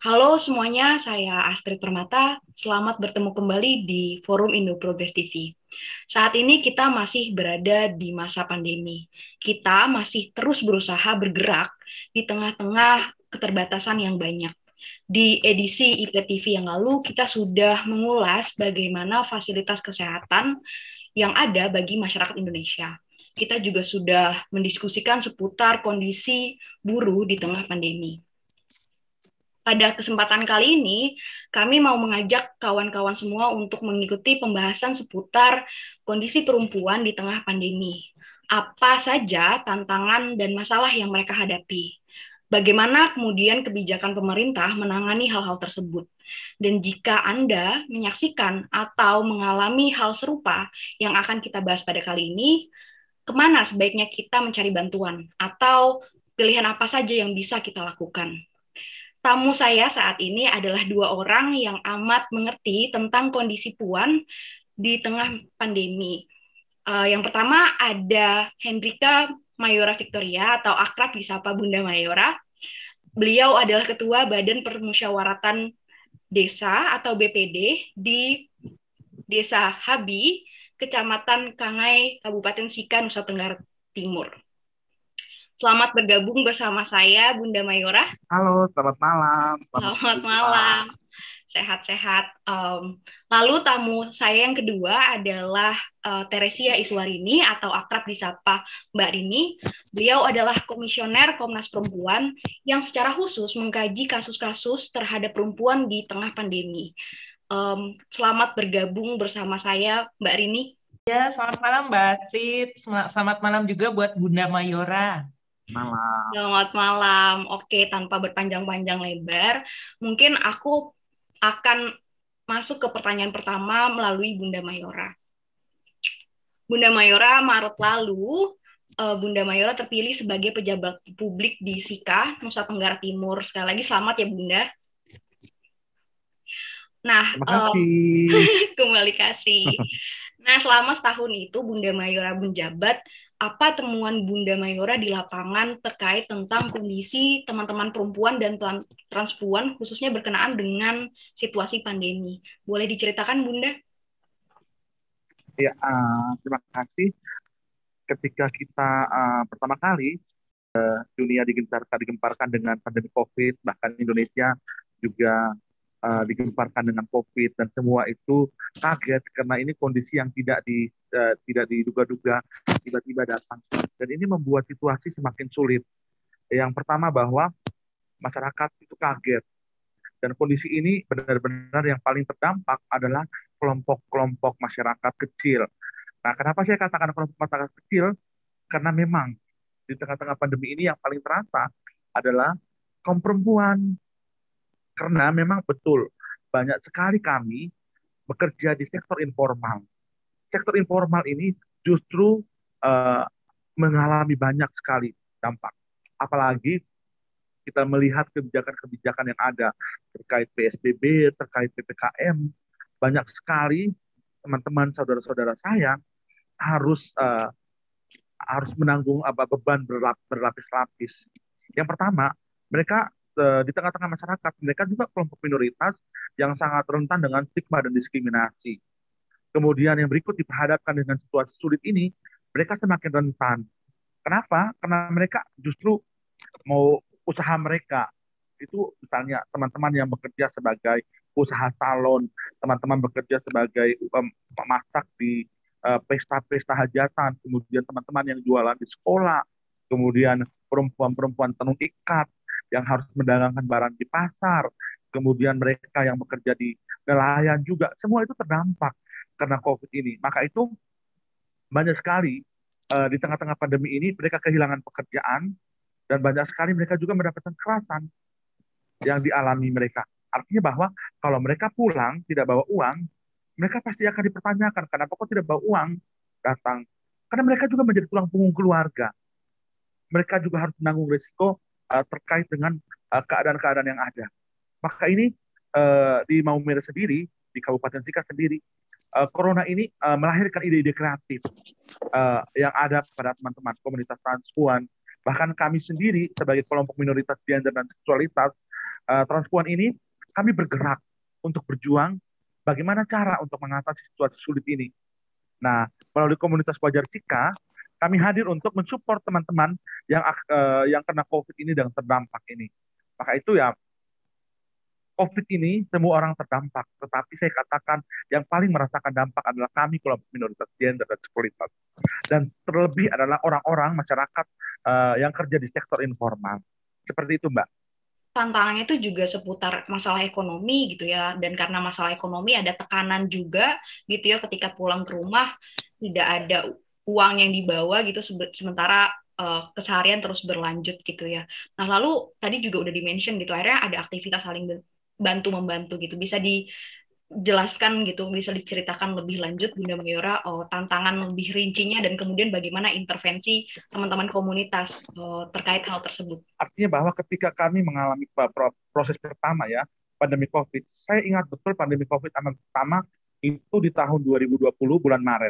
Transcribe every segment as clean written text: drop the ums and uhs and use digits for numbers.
Halo semuanya, saya Astrid Permata. Selamat bertemu kembali di Forum Indo Progress TV. Saat ini kita masih berada di masa pandemi. Kita masih terus berusaha bergerak di tengah-tengah keterbatasan yang banyak. Di edisi IPTV yang lalu, kita sudah mengulas bagaimana fasilitas kesehatan yang ada bagi masyarakat Indonesia. Kita juga sudah mendiskusikan seputar kondisi buruh di tengah pandemi. Pada kesempatan kali ini, kami mau mengajak kawan-kawan semua untuk mengikuti pembahasan seputar kondisi perempuan di tengah pandemi. Apa saja tantangan dan masalah yang mereka hadapi? Bagaimana kemudian kebijakan pemerintah menangani hal-hal tersebut? Dan jika Anda menyaksikan atau mengalami hal serupa yang akan kita bahas pada kali ini, kemana sebaiknya kita mencari bantuan? Atau pilihan apa saja yang bisa kita lakukan? Tamu saya saat ini adalah dua orang yang amat mengerti tentang kondisi Puan di tengah pandemi. Yang pertama ada Hendrika Mayora Victoria atau akrab disapa Bunda Mayora. Beliau adalah Ketua Badan Permusyawaratan Desa atau BPD di Desa Habi, Kecamatan Kangai, Kabupaten Sika, Nusa Tenggara Timur. Selamat bergabung bersama saya, Bunda Mayora. Halo, selamat malam. Selamat Selamat berjumpa. malam. Sehat-sehat. Lalu tamu saya yang kedua adalah Teresia Iswarini atau akrab disapa Mbak Rini. Beliau adalah komisioner Komnas Perempuan yang secara khusus mengkaji kasus-kasus terhadap perempuan di tengah pandemi. Selamat bergabung bersama saya, Mbak Rini. Ya, selamat malam Mbak Astrid. Selamat malam juga buat Bunda Mayora. Malam. Selamat malam. Oke, tanpa berpanjang-panjang lebar, mungkin aku akan masuk ke pertanyaan pertama melalui Bunda Mayora. Bunda Mayora, Maret lalu, Bunda Mayora terpilih sebagai pejabat publik di Sika, Nusa Tenggara Timur. Sekali lagi selamat ya Bunda. Nah, Terima kasih. kembali kasih. Nah, selama setahun itu Bunda Mayora menjabat, apa temuan Bunda Mayora di lapangan terkait tentang kondisi teman-teman perempuan dan transpuan khususnya berkenaan dengan situasi pandemi? Boleh diceritakan Bunda? Ya, terima kasih. Ketika kita pertama kali dunia digemparkan dengan pandemi COVID, bahkan Indonesia juga digemparkan dengan COVID dan semua itu kaget karena ini kondisi yang tidak diduga-duga tiba-tiba datang dan ini membuat situasi semakin sulit. Yang pertama bahwa masyarakat itu kaget. Dan kondisi ini benar-benar yang paling terdampak adalah kelompok-kelompok masyarakat kecil. Nah, kenapa saya katakan kelompok masyarakat kecil? Karena memang di tengah-tengah pandemi ini yang paling terasa adalah kaum perempuan. Karena memang betul, banyak sekali kami bekerja di sektor informal. Sektor informal ini justru uh, mengalami banyak sekali dampak. Apalagi kita melihat kebijakan-kebijakan yang ada terkait PSBB, terkait PPKM, banyak sekali teman-teman saudara-saudara saya harus harus menanggung beban berlapis-lapis. Yang pertama, mereka di tengah-tengah masyarakat, mereka juga kelompok minoritas yang sangat rentan dengan stigma dan diskriminasi. Kemudian yang berikut diperhadapkan dengan situasi sulit ini, mereka semakin rentan. Kenapa? Karena mereka justru mau usaha mereka itu misalnya teman-teman yang bekerja sebagai usaha salon, teman-teman bekerja sebagai pemasak di pesta-pesta hajatan, kemudian teman-teman yang jualan di sekolah, kemudian perempuan-perempuan tenun ikat yang harus mendagangkan barang di pasar, kemudian mereka yang bekerja di nelayan juga, semua itu terdampak karena COVID ini. Maka itu banyak sekali di tengah-tengah pandemi ini mereka kehilangan pekerjaan, dan banyak sekali mereka juga mendapatkan kekerasan yang dialami mereka. Artinya bahwa kalau mereka pulang tidak bawa uang, mereka pasti akan dipertanyakan, kenapa kok tidak bawa uang datang? Karena mereka juga menjadi tulang punggung keluarga. Mereka juga harus menanggung risiko terkait dengan keadaan-keadaan yang ada. Maka ini di Maumere sendiri, di Kabupaten Sika sendiri, Corona ini melahirkan ide-ide kreatif yang ada pada teman-teman komunitas transpuan. Bahkan kami sendiri sebagai kelompok minoritas gender dan seksualitas Transpuan ini kami bergerak untuk berjuang bagaimana cara untuk mengatasi situasi sulit ini. Nah, melalui komunitas Wajar Sika, kami hadir untuk mensupport teman-teman yang kena COVID ini dan terdampak ini. Maka itu ya, COVID ini semua orang terdampak, tetapi saya katakan yang paling merasakan dampak adalah kami kelompok minoritas gender dan seksualitas. Dan terlebih adalah orang-orang masyarakat yang kerja di sektor informal. Seperti itu, Mbak. Tantangannya itu juga seputar masalah ekonomi gitu ya, dan karena masalah ekonomi ada tekanan juga gitu ya, ketika pulang ke rumah tidak ada uang yang dibawa gitu, sementara keseharian terus berlanjut gitu ya. Nah, lalu tadi juga udah di-mention gitu, akhirnya ada aktivitas saling bantu membantu gitu. Bisa dijelaskan gitu, bisa diceritakan lebih lanjut Bunda Mayora, tantangan lebih rincinya dan kemudian bagaimana intervensi teman-teman komunitas terkait hal tersebut. Artinya bahwa ketika kami mengalami proses pertama ya, pandemi COVID, saya ingat betul pandemi COVID pertama itu di tahun 2020 bulan Maret.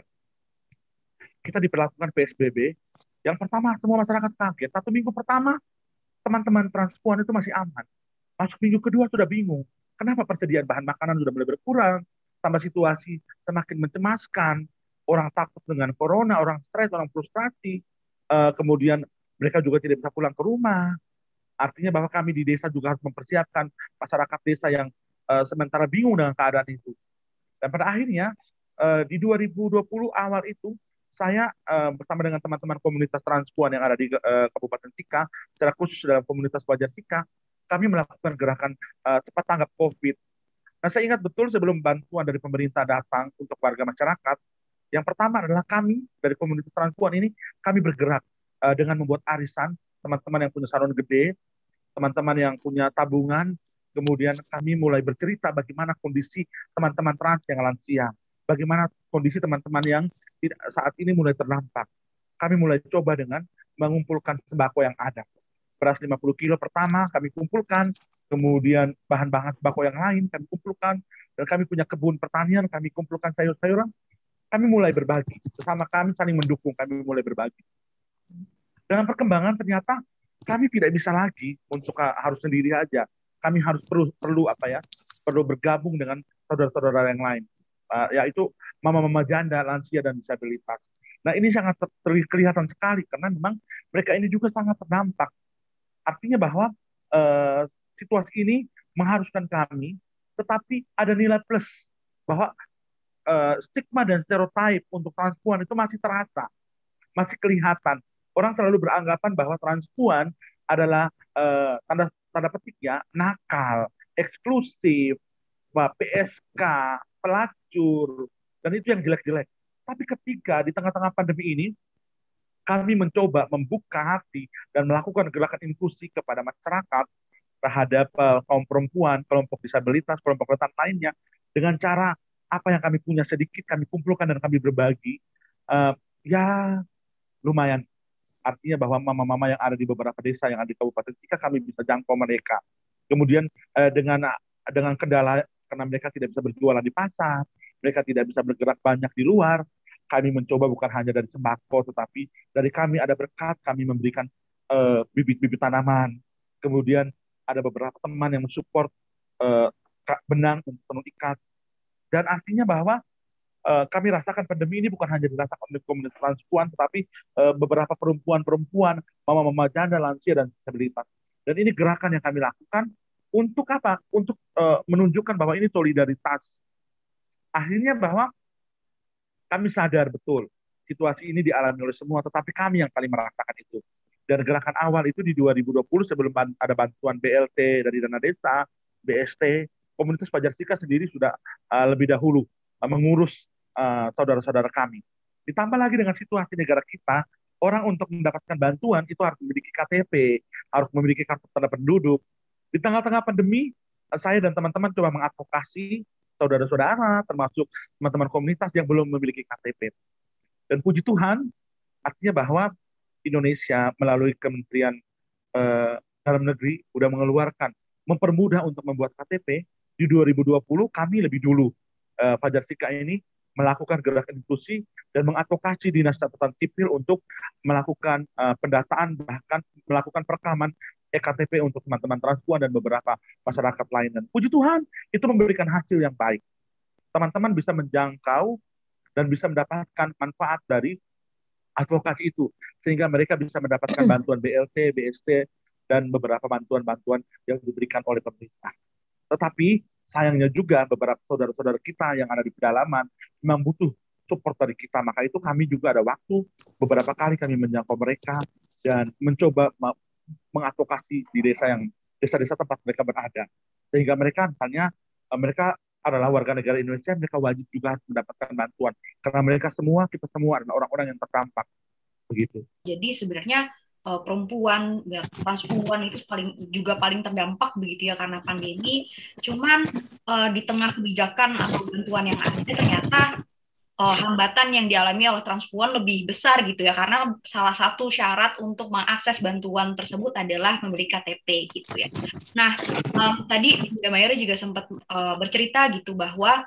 Kita diperlakukan PSBB. Yang pertama semua masyarakat kaget. 1 minggu pertama teman-teman transpuan itu masih aman. Masuk minggu kedua sudah bingung. Kenapa persediaan bahan makanan sudah mulai berkurang? Tambah situasi semakin mencemaskan. Orang takut dengan corona, orang stres, orang frustrasi. Kemudian mereka juga tidak bisa pulang ke rumah. Artinya bahwa kami di desa juga harus mempersiapkan masyarakat desa yang sementara bingung dengan keadaan itu. Dan pada akhirnya di 2020 awal itu saya bersama dengan teman-teman komunitas transpuan yang ada di Kabupaten Sika, secara khusus dalam komunitas Wajar Sika, kami melakukan gerakan cepat tanggap COVID. Nah, saya ingat betul sebelum bantuan dari pemerintah datang untuk warga masyarakat, yang pertama adalah kami dari komunitas transpuan ini, kami bergerak dengan membuat arisan, teman-teman yang punya salon gede, teman-teman yang punya tabungan, kemudian kami mulai bercerita bagaimana kondisi teman-teman trans yang lansia, bagaimana kondisi teman-teman yang saat ini mulai terdampak. Kami mulai coba dengan mengumpulkan sembako yang ada. Beras 50 kilo pertama kami kumpulkan, kemudian bahan-bahan sembako yang lain kami kumpulkan, dan kami punya kebun pertanian, kami kumpulkan sayur-sayuran, kami mulai berbagi. Sesama kami saling mendukung, kami mulai berbagi. Dengan perkembangan ternyata kami tidak bisa lagi untuk harus sendiri aja. Kami harus perlu apa ya? Perlu bergabung dengan saudara-saudara yang lain. Yaitu mama-mama janda, lansia dan disabilitas. Nah, ini sangat kelihatan sekali karena memang mereka ini juga sangat terdampak. Artinya bahwa situasi ini mengharuskan kami, tetapi ada nilai plus bahwa stigma dan stereotip untuk transpuan itu masih terasa, masih kelihatan. Orang selalu beranggapan bahwa transpuan adalah tanda tanda petik ya nakal, eksklusif, PSK, pelacur, dan itu yang jelek-jelek. Tapi ketika di tengah-tengah pandemi ini kami mencoba membuka hati dan melakukan gerakan inklusi kepada masyarakat terhadap kaum perempuan, kelompok disabilitas, kelompok rentan lainnya, dengan cara apa yang kami punya sedikit kami kumpulkan dan kami berbagi, ya lumayan. Artinya bahwa mama-mama yang ada di beberapa desa yang ada di Kabupaten Sika kami bisa jangkau mereka. Kemudian dengan kendala karena mereka tidak bisa berjualan di pasar, mereka tidak bisa bergerak banyak di luar, kami mencoba bukan hanya dari sembako, tetapi dari kami ada berkat, kami memberikan bibit-bibit tanaman. Kemudian ada beberapa teman yang mensupport uh, benang untuk tenun ikat. Dan artinya bahwa kami rasakan pandemi ini bukan hanya dirasakan oleh komunitas transpuan, tetapi beberapa perempuan-perempuan, mama-mama janda, lansia, dan disabilitas. Dan ini gerakan yang kami lakukan untuk apa? Untuk menunjukkan bahwa ini solidaritas. Akhirnya bahwa kami sadar betul situasi ini dialami oleh semua, tetapi kami yang paling merasakan itu. Dan gerakan awal itu di 2020 sebelum ada bantuan BLT dari dana desa, BST, komunitas Wajar Sika sendiri sudah lebih dahulu mengurus saudara-saudara kami. Ditambah lagi dengan situasi negara kita, orang untuk mendapatkan bantuan itu harus memiliki KTP, harus memiliki kartu tanda penduduk. Di tengah-tengah pandemi, saya dan teman-teman coba mengadvokasi saudara-saudara, termasuk teman-teman komunitas yang belum memiliki KTP. Dan puji Tuhan, artinya bahwa Indonesia melalui Kementerian Dalam Negeri sudah mengeluarkan, mempermudah untuk membuat KTP. Di 2020 kami lebih dulu Fajar Sika ini melakukan gerakan inklusi dan mengadvokasi dinas catatan sipil untuk melakukan pendataan, bahkan melakukan perekaman EKTP untuk teman-teman transpuan dan beberapa masyarakat lain. Dan puji Tuhan, itu memberikan hasil yang baik. Teman-teman bisa menjangkau dan bisa mendapatkan manfaat dari advokasi itu, sehingga mereka bisa mendapatkan bantuan BLT, BST, dan beberapa bantuan-bantuan yang diberikan oleh pemerintah. Tetapi sayangnya juga beberapa saudara-saudara kita yang ada di pedalaman memang butuh support dari kita. Maka itu kami juga ada waktu beberapa kali kami menjangkau mereka dan mencoba mengadvokasi di desa-desa tempat mereka berada. Sehingga mereka misalnya mereka adalah warga negara Indonesia, mereka wajib juga harus mendapatkan bantuan. Karena mereka semua, kita semua adalah orang-orang yang terdampak. Begitu. Jadi sebenarnya perempuan, transpuan itu paling terdampak begitu ya karena pandemi. Cuman di tengah kebijakan atau bantuan yang ada ternyata hambatan yang dialami oleh transpuan lebih besar gitu ya karena salah satu syarat untuk mengakses bantuan tersebut adalah membeli KTP gitu ya. Nah tadi Bunda Mayora juga sempat bercerita gitu bahwa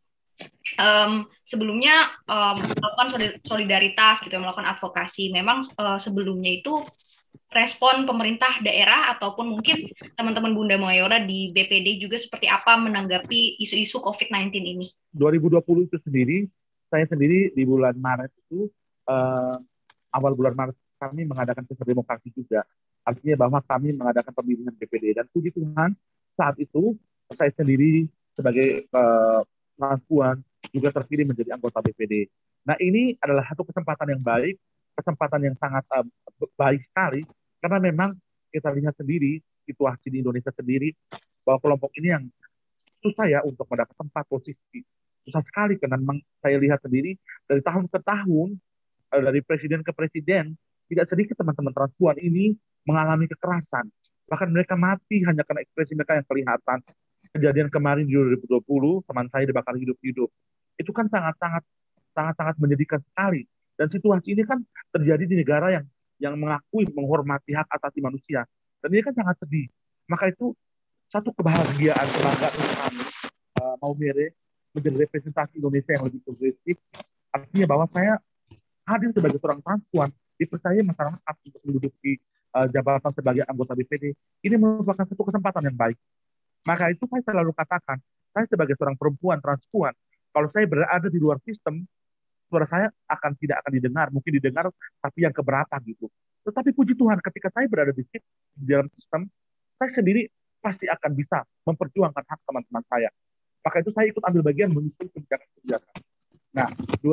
sebelumnya melakukan solidaritas gitu, melakukan advokasi. Memang sebelumnya itu respon pemerintah daerah ataupun mungkin teman-teman Bunda Mayora di BPD juga seperti apa menanggapi isu-isu COVID-19 ini? 2020 itu sendiri, saya sendiri di bulan Maret itu, awal bulan Maret kami mengadakan pesta demokrasi juga. Artinya bahwa kami mengadakan pemilihan BPD. Dan puji Tuhan, saat itu saya sendiri sebagai transpuan juga terpilih menjadi anggota BPD. Nah, ini adalah satu kesempatan yang baik, kesempatan yang sangat baik sekali, karena memang kita lihat sendiri, situasi di Indonesia sendiri, bahwa kelompok ini yang susah ya untuk mendapat tempat posisi. Susah sekali, karena memang saya lihat sendiri, dari tahun ke tahun, dari presiden ke presiden, tidak sedikit teman-teman transpuan ini mengalami kekerasan. Bahkan mereka mati hanya karena ekspresi mereka yang kelihatan. Kejadian kemarin di 2020, teman saya dibakar hidup-hidup. Itu kan sangat menyedihkan sekali. Dan situasi ini kan terjadi di negara yang mengakui menghormati hak asasi manusia. Dan ini kan sangat sedih. Maka itu satu kebanggaan untuk kami, Maumere menjadi representasi Indonesia yang lebih progresif. Artinya bahwa saya hadir sebagai seorang transpuan, dipercaya masyarakat untuk menduduki jabatan sebagai anggota BPD. Ini merupakan satu kesempatan yang baik. Maka itu saya selalu katakan, saya sebagai seorang perempuan transpuan, kalau saya berada di luar sistem, suara saya tidak akan didengar, mungkin didengar tapi yang keberapa gitu. Tetapi puji Tuhan, ketika saya berada di dalam sistem, saya sendiri pasti akan bisa memperjuangkan hak teman-teman saya. Maka itu saya ikut ambil bagian menyusun kebijakan-kebijakan. Nah,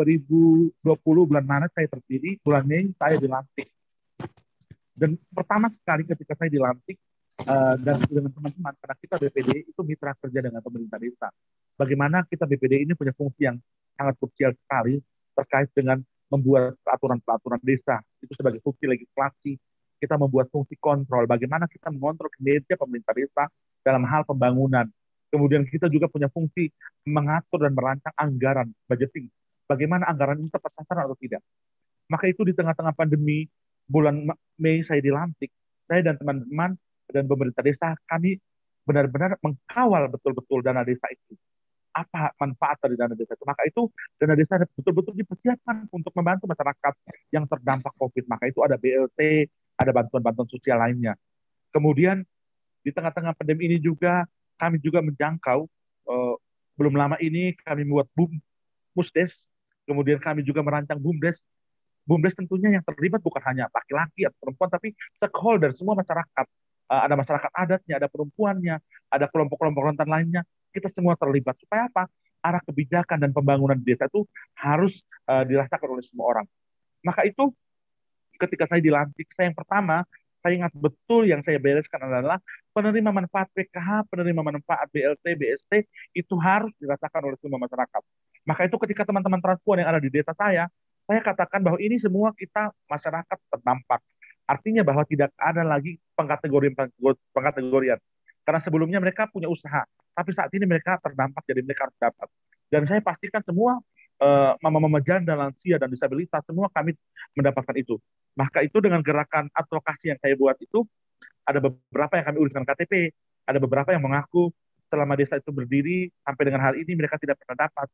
2020 bulan Maret saya terpilih, bulan Mei saya dilantik. Dan pertama sekali ketika saya dilantik, dan dengan teman-teman, karena kita BPD itu mitra kerja dengan pemerintah desa. Bagaimana kita BPD ini punya fungsi yang sangat krusial sekali terkait dengan membuat peraturan-peraturan desa. Itu sebagai fungsi legislasi. Kita membuat fungsi kontrol. Bagaimana kita mengontrol kinerja pemerintah desa dalam hal pembangunan. Kemudian kita juga punya fungsi mengatur dan merancang anggaran, budgeting. Bagaimana anggaran ini tepat sasaran atau tidak. Maka itu di tengah-tengah pandemi, bulan Mei saya dilantik. Saya dan teman-teman dan pemerintah desa, kami benar-benar mengkawal betul-betul dana desa itu. Apa manfaat dari dana desa itu? Maka itu dana desa betul-betul dipersiapkan untuk membantu masyarakat yang terdampak COVID. Maka itu ada BLT, ada bantuan-bantuan sosial lainnya. Kemudian di tengah-tengah pandemi ini juga kami juga menjangkau, belum lama ini kami membuat Musdes, kemudian kami juga merancang BUMDes. BUMDes tentunya yang terlibat bukan hanya laki-laki atau perempuan, tapi stakeholder, semua masyarakat. Ada masyarakat adatnya, ada perempuannya, ada kelompok-kelompok rentan lainnya. Kita semua terlibat. Supaya apa? Arah kebijakan dan pembangunan di desa itu harus dirasakan oleh semua orang. Maka itu ketika saya dilantik, saya yang pertama, saya ingat betul yang saya bereskan adalah penerima manfaat PKH, penerima manfaat BLT, BST, itu harus dirasakan oleh semua masyarakat. Maka itu ketika teman-teman transpuan yang ada di desa saya katakan bahwa ini semua kita masyarakat terdampak. Artinya bahwa tidak ada lagi pengkategorian. Karena sebelumnya mereka punya usaha, tapi saat ini mereka terdampak, jadi mereka harus dapat. Dan saya pastikan semua mama-mama janda, lansia, dan disabilitas, semua kami mendapatkan itu. Maka itu dengan gerakan advokasi yang saya buat itu, ada beberapa yang kami uruskan KTP, ada beberapa yang mengaku selama desa itu berdiri, sampai dengan hari ini mereka tidak pernah dapat.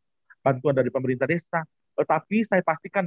bantuan dari pemerintah desa. Tetapi saya pastikan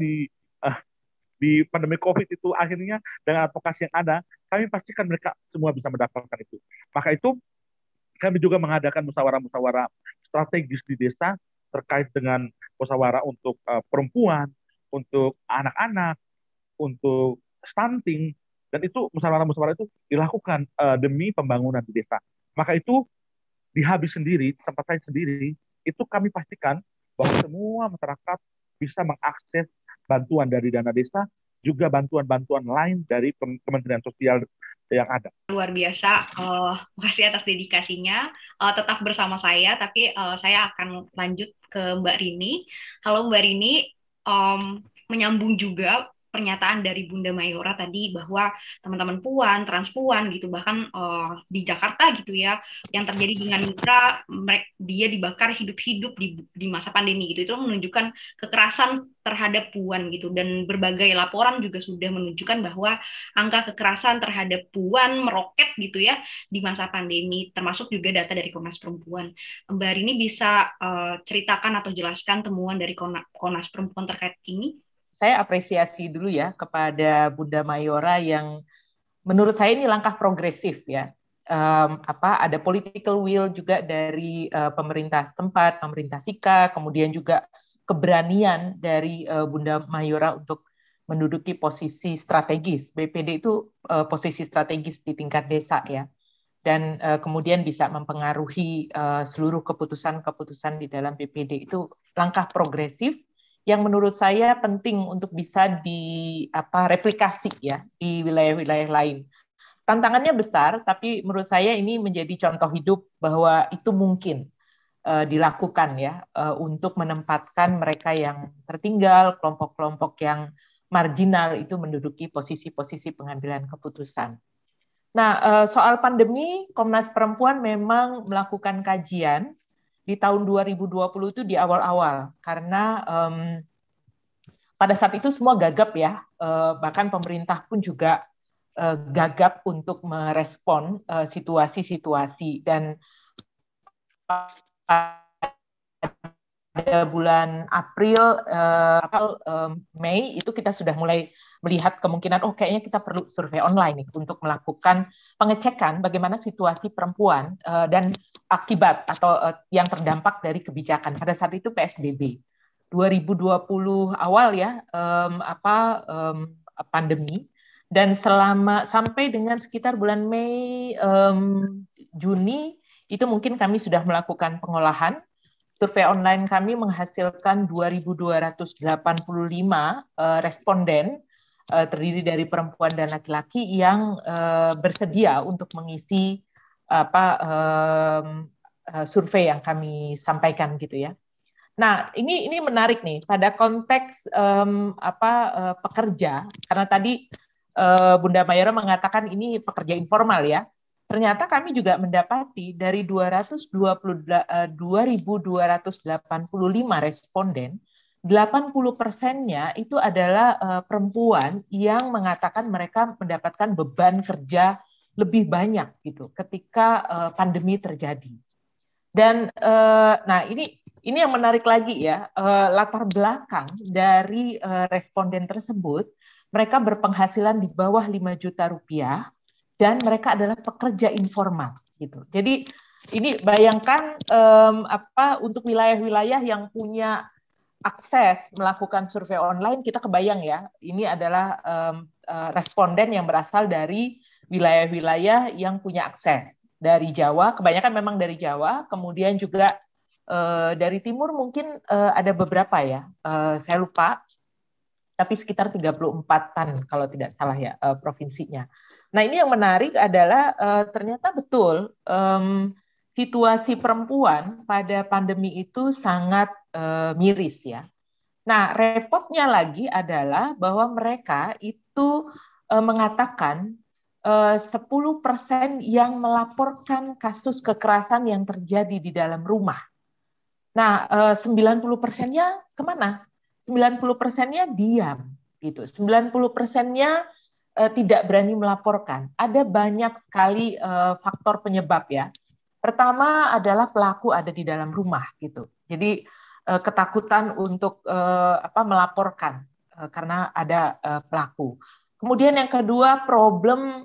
di pandemi COVID itu akhirnya dengan advokasi yang ada, kami pastikan mereka semua bisa mendapatkan itu. Maka itu kami juga mengadakan musyawarah-musyawarah strategis di desa terkait dengan musyawarah untuk perempuan, untuk anak-anak, untuk stunting, dan itu musyawarah-musyawarah itu dilakukan demi pembangunan di desa. Maka itu di Habis sendiri, tempat saya sendiri, itu kami pastikan bahwa semua masyarakat bisa mengakses bantuan dari dana desa, juga bantuan-bantuan lain dari Kementerian Sosial yang ada. Luar biasa, makasih atas dedikasinya. Tetap bersama saya, tapi saya akan lanjut ke Mbak Rini. Halo Mbak Rini, menyambung juga pernyataan dari Bunda Mayora tadi bahwa teman-teman puan, transpuan gitu, bahkan di Jakarta gitu ya, yang terjadi dengan Mitra, dia dibakar hidup-hidup di masa pandemi gitu, itu menunjukkan kekerasan terhadap puan gitu, dan berbagai laporan juga sudah menunjukkan bahwa angka kekerasan terhadap puan meroket gitu ya di masa pandemi, termasuk juga data dari Komnas Perempuan. Mbak Rini bisa ceritakan atau jelaskan temuan dari Komnas Perempuan terkait ini? Saya apresiasi dulu ya kepada Bunda Mayora yang menurut saya ini langkah progresif ya. Ada political will juga dari pemerintah setempat, pemerintah Sika, kemudian juga keberanian dari Bunda Mayora untuk menduduki posisi strategis. BPD itu posisi strategis di tingkat desa ya. Dan kemudian bisa mempengaruhi seluruh keputusan-keputusan di dalam BPD, itu langkah progresif yang menurut saya penting untuk bisa replikasi ya di wilayah-wilayah lain. Tantangannya besar, tapi menurut saya ini menjadi contoh hidup bahwa itu mungkin dilakukan ya untuk menempatkan mereka yang tertinggal, kelompok-kelompok yang marginal itu menduduki posisi-posisi pengambilan keputusan. Nah, soal pandemi, Komnas Perempuan memang melakukan kajian di tahun 2020 itu di awal-awal, karena pada saat itu semua gagap ya, bahkan pemerintah pun juga gagap untuk merespon situasi-situasi, dan pada bulan April, Mei itu kita sudah mulai melihat kemungkinan kayaknya kita perlu survei online nih untuk melakukan pengecekan bagaimana situasi perempuan dan akibat atau yang terdampak dari kebijakan. Pada saat itu PSBB 2020 awal ya, pandemi, dan sampai dengan sekitar bulan Mei, Juni itu mungkin kami sudah melakukan pengolahan. Survei online kami menghasilkan 2.285 responden terdiri dari perempuan dan laki-laki yang bersedia untuk mengisi survei yang kami sampaikan gitu ya. Nah, ini menarik nih pada konteks pekerja, karena tadi Bunda Mayora mengatakan ini pekerja informal ya. Ternyata kami juga mendapati dari 2.285 responden, 80%-nya itu adalah perempuan yang mengatakan mereka mendapatkan beban kerja lebih banyak gitu ketika pandemi terjadi. Dan nah ini yang menarik lagi ya, latar belakang dari responden tersebut, mereka berpenghasilan di bawah 5 juta rupiah dan mereka adalah pekerja informal gitu. Jadi ini bayangkan untuk wilayah-wilayah yang punya akses melakukan survei online, kita kebayang ya, ini adalah responden yang berasal dari wilayah-wilayah yang punya akses. Dari Jawa, kebanyakan memang dari Jawa, kemudian juga dari timur mungkin ada beberapa ya, saya lupa, tapi sekitar 34-an kalau tidak salah ya provinsinya. Nah, ini yang menarik adalah ternyata betul situasi perempuan pada pandemi itu sangat miris ya. Nah, repotnya lagi adalah bahwa mereka itu mengatakan 10% yang melaporkan kasus kekerasan yang terjadi di dalam rumah. Nah, 90%-nya kemana? 90%-nya diam, gitu. 90%-nya tidak berani melaporkan. Ada banyak sekali faktor penyebab ya. Pertama adalah pelaku ada di dalam rumah, gitu. Jadi ketakutan untuk melaporkan karena ada pelaku. Kemudian yang kedua problem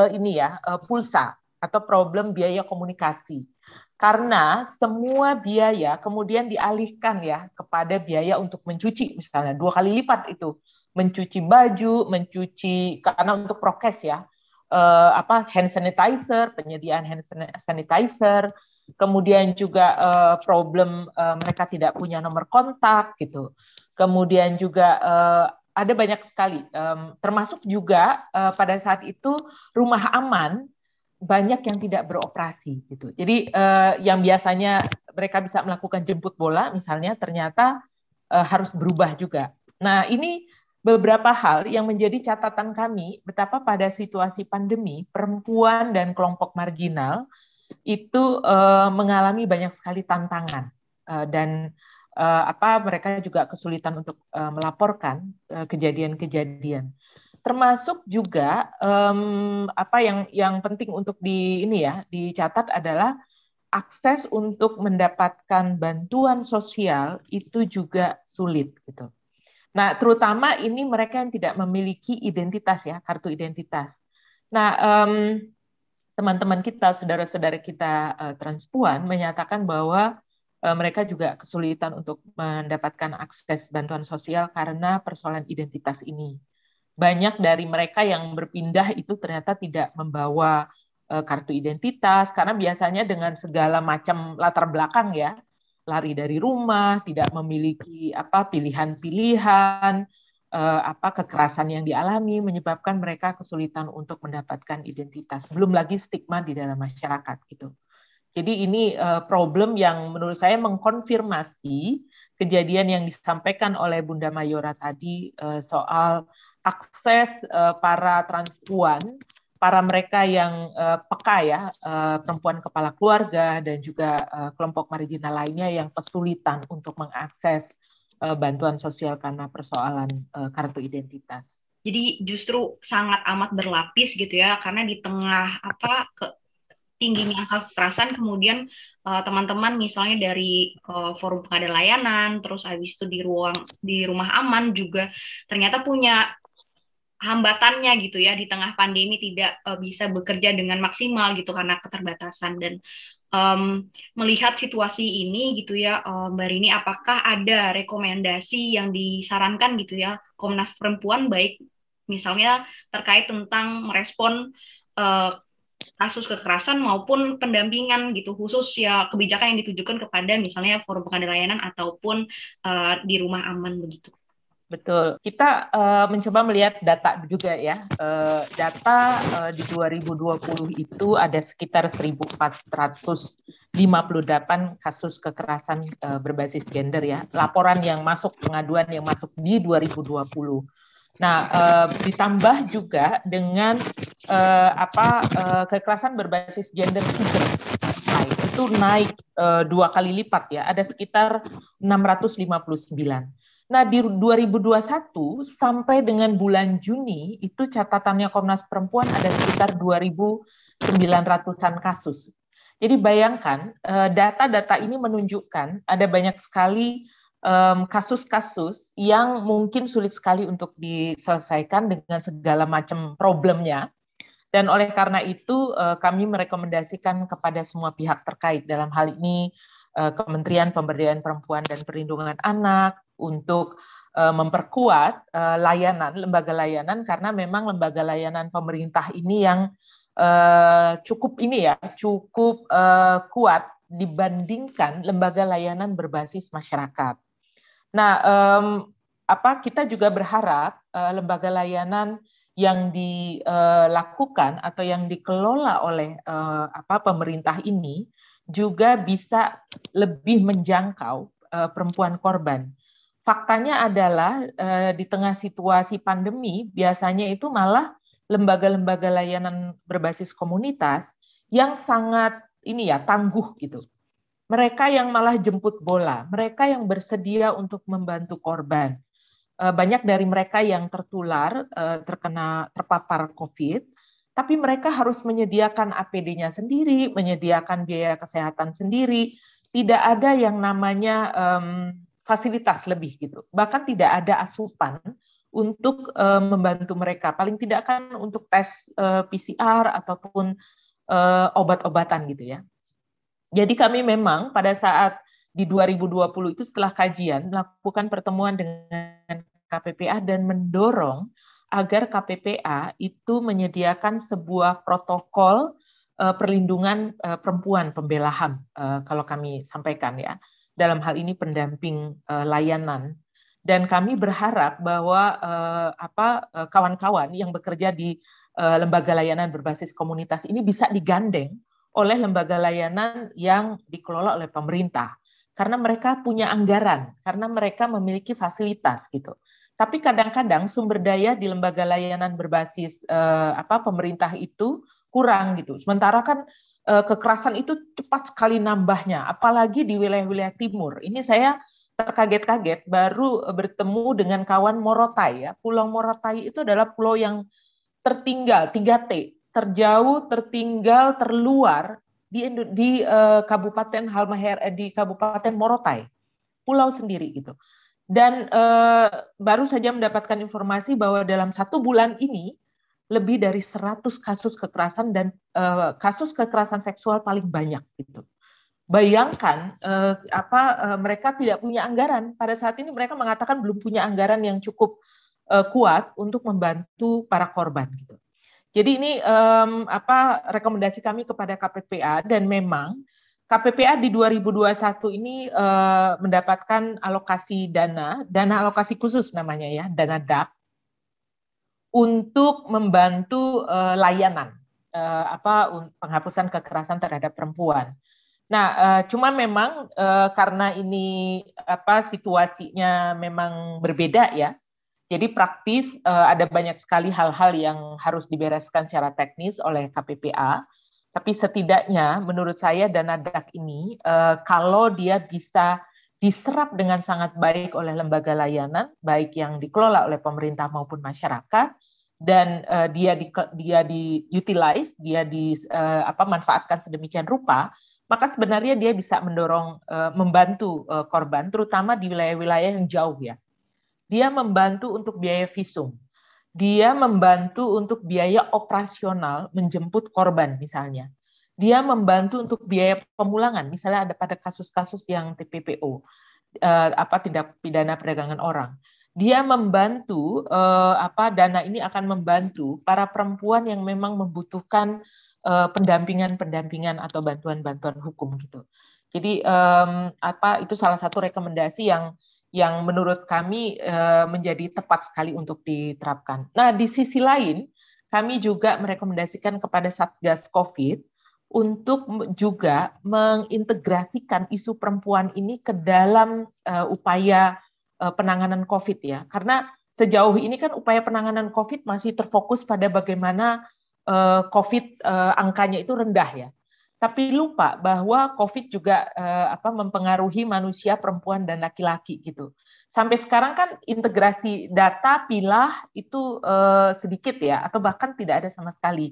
pulsa atau problem biaya komunikasi. Karena semua biaya kemudian dialihkan ya kepada biaya untuk mencuci, misalnya 2 kali lipat itu, mencuci baju, mencuci karena untuk prokes ya, hand sanitizer, penyediaan hand sanitizer, kemudian juga problem mereka tidak punya nomor kontak gitu, kemudian juga ada banyak sekali, termasuk juga pada saat itu rumah aman banyak yang tidak beroperasi gitu. Jadi yang biasanya mereka bisa melakukan jemput bola misalnya ternyata harus berubah juga. Nah, ini beberapa hal yang menjadi catatan kami betapa pada situasi pandemi perempuan dan kelompok marginal itu mengalami banyak sekali tantangan dan mereka juga kesulitan untuk melaporkan kejadian-kejadian. Termasuk juga yang penting untuk dicatat adalah akses untuk mendapatkan bantuan sosial itu juga sulit gitu. Nah, terutama ini mereka yang tidak memiliki identitas ya, kartu identitas. Nah, teman-teman kita, saudara-saudara kita transpuan menyatakan bahwa mereka juga kesulitan untuk mendapatkan akses bantuan sosial karena persoalan identitas ini. Banyak dari mereka yang berpindah itu ternyata tidak membawa kartu identitas karena biasanya dengan segala macam latar belakang ya, lari dari rumah, tidak memiliki pilihan-pilihan, kekerasan yang dialami menyebabkan mereka kesulitan untuk mendapatkan identitas. Belum lagi stigma di dalam masyarakat gitu. Jadi ini problem yang menurut saya mengkonfirmasi kejadian yang disampaikan oleh Bunda Mayora tadi soal akses para transpuan, para mereka yang peka ya, perempuan kepala keluarga dan juga kelompok marginal lainnya yang kesulitan untuk mengakses bantuan sosial karena persoalan kartu identitas. Jadi justru sangat amat berlapis gitu ya, karena di tengah tingginya angka kekerasan, kemudian teman-teman misalnya dari forum pengadaan layanan, terus habis itu di rumah aman juga ternyata punya hambatannya gitu ya, di tengah pandemi tidak bisa bekerja dengan maksimal gitu karena keterbatasan. Dan melihat situasi ini gitu ya, Mbak Rini, apakah ada rekomendasi yang disarankan gitu ya Komnas Perempuan, baik misalnya terkait tentang merespon kasus kekerasan maupun pendampingan gitu, khusus ya kebijakan yang ditujukan kepada misalnya forum pengadaan layanan ataupun di rumah aman begitu? Betul. Kita mencoba melihat data juga ya. Data di 2020 itu ada sekitar 1.458 kasus kekerasan berbasis gender ya. Laporan yang masuk, pengaduan yang masuk di 2020. Nah, ditambah juga dengan kekerasan berbasis gender itu naik 2 kali lipat ya. Ada sekitar 659. Nah, di 2021 sampai dengan bulan Juni itu catatannya Komnas Perempuan ada sekitar 2.900-an kasus. Jadi bayangkan data-data ini menunjukkan ada banyak sekali kasus-kasus yang mungkin sulit sekali untuk diselesaikan dengan segala macam problemnya. Dan oleh karena itu kami merekomendasikan kepada semua pihak terkait, dalam hal ini Kementerian Pemberdayaan Perempuan dan Perlindungan Anak, untuk memperkuat lembaga layanan, karena memang lembaga layanan pemerintah ini yang cukup kuat dibandingkan lembaga layanan berbasis masyarakat. Nah, kita juga berharap lembaga layanan yang dilakukan atau yang dikelola oleh pemerintah ini juga bisa lebih menjangkau perempuan korban. Faktanya adalah di tengah situasi pandemi biasanya itu malah lembaga-lembaga layanan berbasis komunitas yang sangat tangguh gitu. Mereka yang malah jemput bola, mereka yang bersedia untuk membantu korban. Banyak dari mereka yang tertular, terpapar COVID, tapi mereka harus menyediakan APD-nya sendiri, menyediakan biaya kesehatan sendiri. Tidak ada yang namanya fasilitas lebih gitu. Bahkan tidak ada asupan untuk membantu mereka. Paling tidak kan untuk tes PCR ataupun obat-obatan gitu ya. Jadi kami memang pada saat di 2020 itu setelah kajian melakukan pertemuan dengan KPPA dan mendorong agar KPPA itu menyediakan sebuah protokol perlindungan perempuan pembela HAM, kalau kami sampaikan ya, dalam hal ini pendamping layanan. Dan kami berharap bahwa kawan-kawan yang bekerja di lembaga layanan berbasis komunitas ini bisa digandeng oleh lembaga layanan yang dikelola oleh pemerintah. Karena mereka punya anggaran, karena mereka memiliki fasilitas gitu. Tapi kadang-kadang sumber daya di lembaga layanan berbasis pemerintah itu kurang gitu. Sementara kan kekerasan itu cepat sekali nambahnya, apalagi di wilayah-wilayah timur. Ini saya terkaget-kaget baru bertemu dengan kawan Morotai ya. Pulau Morotai itu adalah pulau yang tertinggal 3T, terjauh, tertinggal, terluar di Kabupaten Halmahera, di Kabupaten Morotai, pulau sendiri gitu. Dan baru saja mendapatkan informasi bahwa dalam 1 bulan ini lebih dari 100 kasus kekerasan dan kasus kekerasan seksual paling banyak gitu. Bayangkan mereka tidak punya anggaran. Pada saat ini mereka mengatakan belum punya anggaran yang cukup kuat untuk membantu para korban gitu. Jadi ini rekomendasi kami kepada KPPA, dan memang KPPA di 2021 ini mendapatkan alokasi dana alokasi khusus namanya ya, dana DAP untuk membantu layanan penghapusan kekerasan terhadap perempuan. Nah, cuma memang karena ini situasinya memang berbeda ya. Jadi praktis ada banyak sekali hal-hal yang harus dibereskan secara teknis oleh KPPA. Tapi setidaknya menurut saya dana DAK ini kalau dia bisa diserap dengan sangat baik oleh lembaga layanan, baik yang dikelola oleh pemerintah maupun masyarakat, dan dia di-utilize, dia manfaatkan sedemikian rupa, maka sebenarnya dia bisa mendorong, membantu korban, terutama di wilayah-wilayah yang jauh ya. Dia membantu untuk biaya visum, dia membantu untuk biaya operasional menjemput korban misalnya. Dia membantu untuk biaya pemulangan, misalnya ada pada kasus-kasus yang TPPO, tindak pidana perdagangan orang. Dia membantu dana ini akan membantu para perempuan yang memang membutuhkan pendampingan atau bantuan-bantuan hukum gitu. Jadi itu salah satu rekomendasi yang menurut kami menjadi tepat sekali untuk diterapkan. Nah, di sisi lain kami juga merekomendasikan kepada Satgas Covid untuk juga mengintegrasikan isu perempuan ini ke dalam upaya penanganan COVID ya. Karena sejauh ini kan upaya penanganan COVID masih terfokus pada bagaimana COVID angkanya itu rendah ya, tapi lupa bahwa COVID juga mempengaruhi manusia perempuan dan laki-laki gitu. Sampai sekarang kan integrasi data pilah itu sedikit ya, atau bahkan tidak ada sama sekali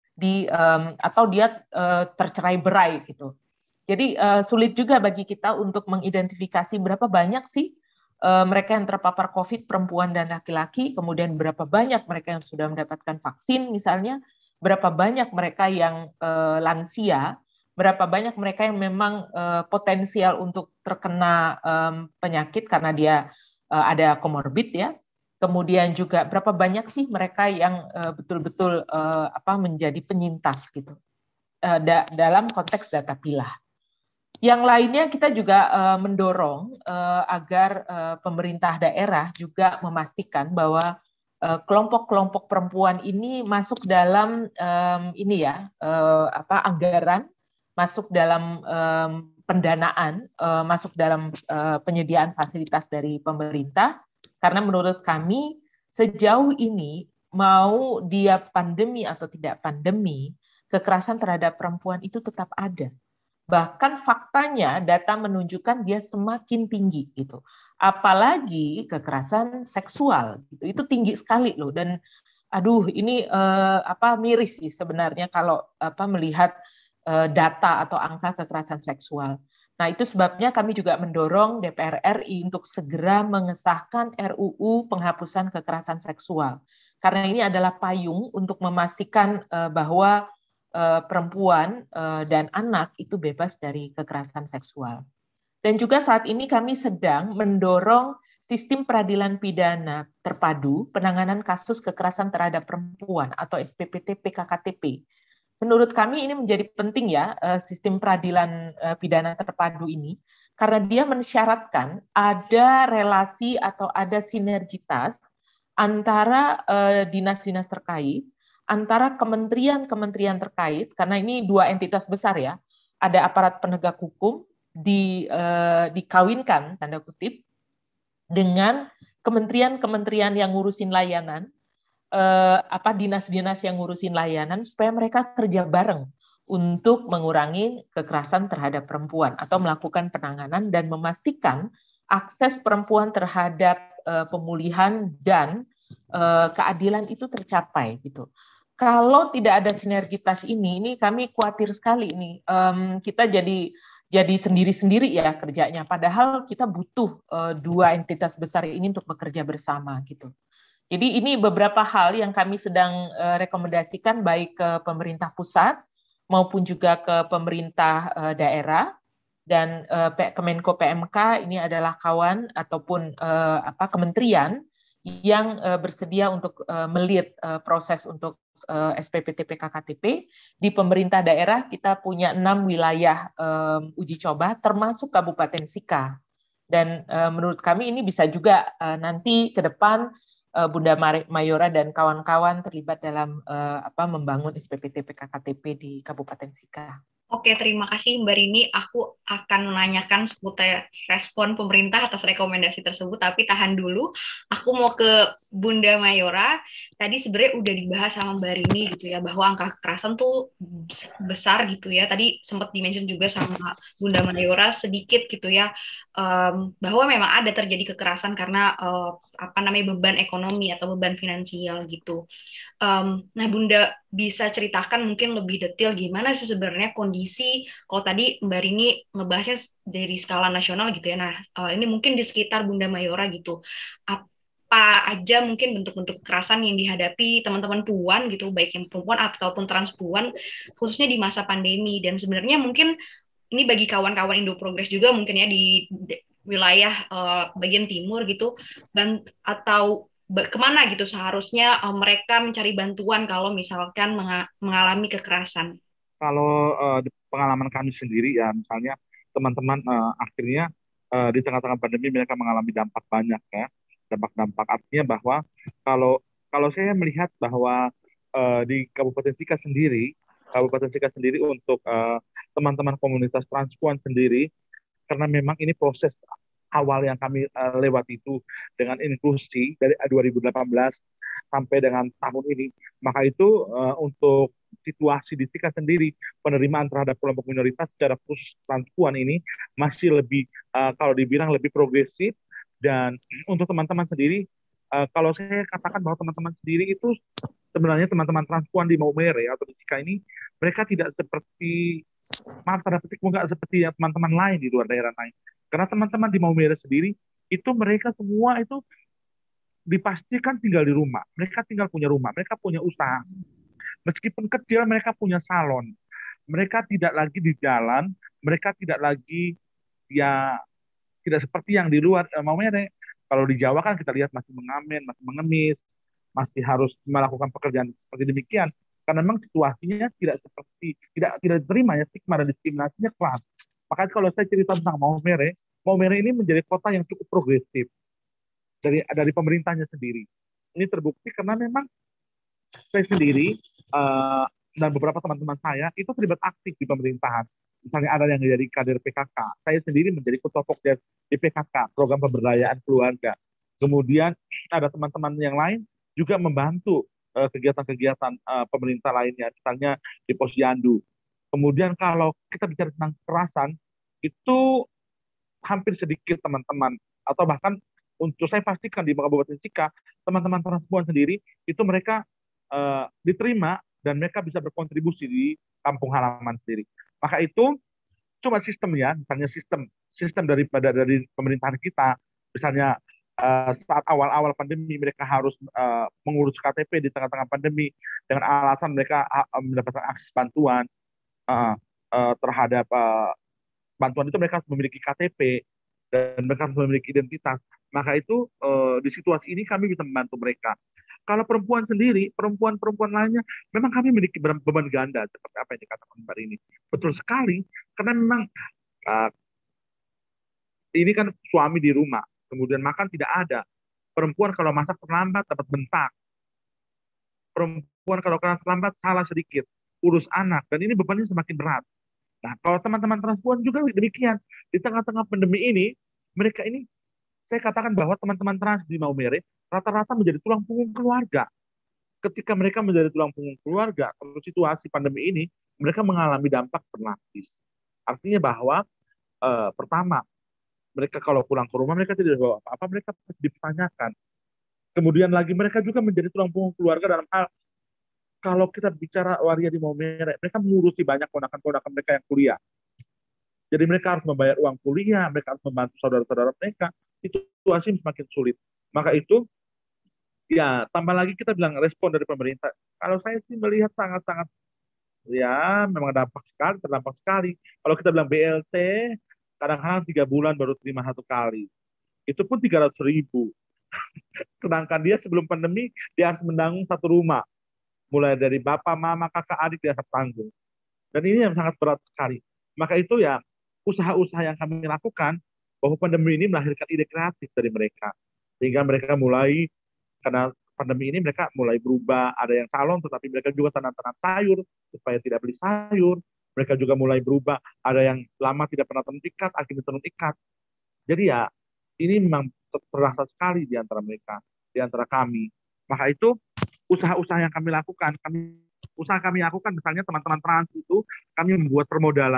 atau dia tercerai-berai gitu. Jadi sulit juga bagi kita untuk mengidentifikasi berapa banyak sih mereka yang terpapar COVID perempuan dan laki-laki, kemudian berapa banyak mereka yang sudah mendapatkan vaksin misalnya, berapa banyak mereka yang lansia, berapa banyak mereka yang memang potensial untuk terkena penyakit karena dia ada komorbid ya. Kemudian juga berapa banyak sih mereka yang betul-betul menjadi penyintas gitu dalam konteks data pilah. Yang lainnya kita juga mendorong agar pemerintah daerah juga memastikan bahwa kelompok-kelompok perempuan ini masuk dalam anggaran, masuk dalam pendanaan, masuk dalam penyediaan fasilitas dari pemerintah, karena menurut kami sejauh ini mau dia pandemi atau tidak pandemi, kekerasan terhadap perempuan itu tetap ada. Bahkan faktanya data menunjukkan dia semakin tinggi gitu. Apalagi kekerasan seksual gitu. Itu tinggi sekali loh, dan ini miris sih sebenarnya kalau melihat data atau angka kekerasan seksual. Nah, itu sebabnya kami juga mendorong DPR RI untuk segera mengesahkan RUU penghapusan kekerasan seksual. Karena ini adalah payung untuk memastikan bahwa perempuan dan anak itu bebas dari kekerasan seksual. Dan juga saat ini kami sedang mendorong sistem peradilan pidana terpadu penanganan kasus kekerasan terhadap perempuan atau SPPT PKKTP. Menurut kami ini menjadi penting ya, sistem peradilan pidana terpadu ini, karena dia mensyaratkan ada relasi atau ada sinergitas antara dinas-dinas terkait, antara kementerian-kementerian terkait, karena ini dua entitas besar ya, ada aparat penegak hukum dikawinkan, tanda kutip, dengan kementerian-kementerian yang ngurusin layanan, dinas-dinas yang ngurusin layanan supaya mereka kerja bareng untuk mengurangi kekerasan terhadap perempuan atau melakukan penanganan dan memastikan akses perempuan terhadap pemulihan dan keadilan itu tercapai gitu. Kalau tidak ada sinergitas ini kami khawatir sekali ini kita jadi sendiri-sendiri ya kerjanya. Padahal kita butuh dua entitas besar ini untuk bekerja bersama gitu. Jadi ini beberapa hal yang kami sedang rekomendasikan baik ke pemerintah pusat maupun juga ke pemerintah daerah, dan Kemenko PMK ini adalah kawan ataupun kementerian yang bersedia untuk melead proses untuk SPPT PKKTP. Di pemerintah daerah kita punya 6 wilayah uji coba termasuk Kabupaten Sika. Dan menurut kami ini bisa juga nanti ke depan Bunda Mayora dan kawan-kawan terlibat dalam membangun SPPT PKKTP di Kabupaten Sika. Oke, terima kasih Mbak Rini. Aku akan menanyakan seputar respon pemerintah atas rekomendasi tersebut, tapi tahan dulu. Aku mau ke Bunda Mayora. Tadi sebenarnya udah dibahas sama Mbak Rini gitu ya, bahwa angka kekerasan tuh besar gitu ya. Tadi sempat di-mention juga sama Bunda Mayora sedikit gitu ya, bahwa memang ada terjadi kekerasan karena beban ekonomi atau beban finansial gitu. Nah, Bunda bisa ceritakan mungkin lebih detail gimana sih sebenarnya kondisi, kalau tadi Mbak Rini ngebahasnya dari skala nasional gitu ya, nah ini mungkin di sekitar Bunda Mayora gitu, apa aja mungkin bentuk-bentuk kekerasan yang dihadapi teman-teman puan gitu, baik yang perempuan ataupun transpuan, khususnya di masa pandemi, dan sebenarnya mungkin ini bagi kawan-kawan Indo Progress juga mungkin ya di wilayah bagian timur gitu, atau kemana gitu seharusnya mereka mencari bantuan kalau misalkan mengalami kekerasan. Kalau di pengalaman kami sendiri ya, misalnya teman-teman akhirnya di tengah-tengah pandemi mereka mengalami dampak banyak ya, dampak-dampak artinya bahwa kalau kalau saya melihat bahwa di Kabupaten Sika sendiri untuk teman-teman komunitas transpuan sendiri, karena memang ini proses awal yang kami lewati itu dengan inklusi dari 2018 sampai dengan tahun ini, maka itu untuk situasi di Sika sendiri, penerimaan terhadap kelompok minoritas secara khusus transpuan ini masih lebih kalau dibilang lebih progresif. Dan untuk teman-teman sendiri, kalau saya katakan bahwa teman-teman sendiri itu sebenarnya teman-teman transpuan di Maumere atau di Sika ini, mereka tidak seperti, maaf tanda petik, nggak seperti teman-teman lain di luar daerah lain. Karena teman-teman di Maumere sendiri itu mereka semua itu dipastikan tinggal di rumah. Mereka tinggal punya rumah, mereka punya usaha. Meskipun kecil, mereka punya salon. Mereka tidak lagi di jalan, mereka tidak lagi ya tidak seperti yang di luar. Maumere, kalau di Jawa kan kita lihat masih mengamen, masih mengemis, masih harus melakukan pekerjaan seperti demikian. Karena memang situasinya tidak seperti tidak diterima ya, stigma dan diskriminasinya keras. Makanya kalau saya cerita tentang Maumere, Maumere ini menjadi kota yang cukup progresif dari pemerintahnya sendiri. Ini terbukti karena memang saya sendiri dan beberapa teman-teman saya itu terlibat aktif di pemerintahan. Misalnya ada yang jadi kader PKK, saya sendiri menjadi ketua Pokdes di PKK, program pemberdayaan keluarga. Kemudian ada teman-teman yang lain juga membantu kegiatan-kegiatan pemerintah lainnya, misalnya di Posyandu. Kemudian kalau kita bicara tentang kekerasan, itu hampir sedikit teman-teman, atau bahkan untuk saya pastikan di Kabupaten Sika, teman-teman transpuan sendiri itu mereka diterima dan mereka bisa berkontribusi di kampung halaman sendiri. Maka itu cuma sistem ya, misalnya sistem dari pemerintahan kita, misalnya saat awal-awal pandemi mereka harus mengurus KTP di tengah-tengah pandemi dengan alasan mereka mendapatkan akses bantuan uh, terhadap bantuan itu mereka harus memiliki KTP dan mereka harus memiliki identitas. Maka itu di situasi ini kami bisa membantu mereka. Kalau perempuan sendiri, perempuan-perempuan lainnya, memang kami memiliki beban ganda seperti apa yang dikatakan Mbak ini. Betul sekali, karena memang uh, ini kan suami di rumah, kemudian makan tidak ada. Perempuan kalau masak terlambat dapat bentak. Perempuan kalau kena terlambat salah sedikit, urus anak, dan ini bebannya semakin berat. Nah, kalau teman-teman transpuan juga demikian. Di tengah-tengah pandemi ini, mereka ini, saya katakan bahwa teman-teman trans di Maumere rata-rata menjadi tulang punggung keluarga. Ketika mereka menjadi tulang punggung keluarga, kalau situasi pandemi ini, mereka mengalami dampak berlapis. Artinya bahwa pertama, mereka kalau pulang ke rumah, mereka tidak bawa apa-apa, mereka pasti dipertanyakan. Kemudian lagi mereka juga menjadi tulang punggung keluarga dalam hal, kalau kita bicara waria di Maumere, mereka mengurusi banyak ponakan-ponakan mereka yang kuliah. Jadi mereka harus membayar uang kuliah, mereka harus membantu saudara-saudara mereka. Situasi semakin sulit. Maka itu, ya tambah lagi kita bilang respon dari pemerintah. Kalau saya sih melihat sangat-sangat, ya memang terdampak sekali. Kalau kita bilang BLT, kadang-kadang 3 bulan baru terima 1 kali. Itu pun 300.000. Sedangkan dia sebelum pandemi, dia harus menanggung satu rumah. Mulai dari bapak, mama, kakak, adik, dia harus tanggung. Dan ini yang sangat berat sekali. Maka itu ya, usaha-usaha yang kami lakukan, bahwa pandemi ini melahirkan ide kreatif dari mereka. Sehingga mereka mulai, karena pandemi ini mereka mulai berubah, ada yang salon, tetapi mereka juga tanam-tanam sayur, supaya tidak beli sayur. Mereka juga mulai berubah, ada yang lama tidak pernah tenun ikat, akhirnya tenun ikat. Jadi ya, ini memang terasa sekali di antara mereka, di antara kami. Maka itu, usaha-usaha yang kami lakukan, misalnya teman-teman trans itu, kami membuat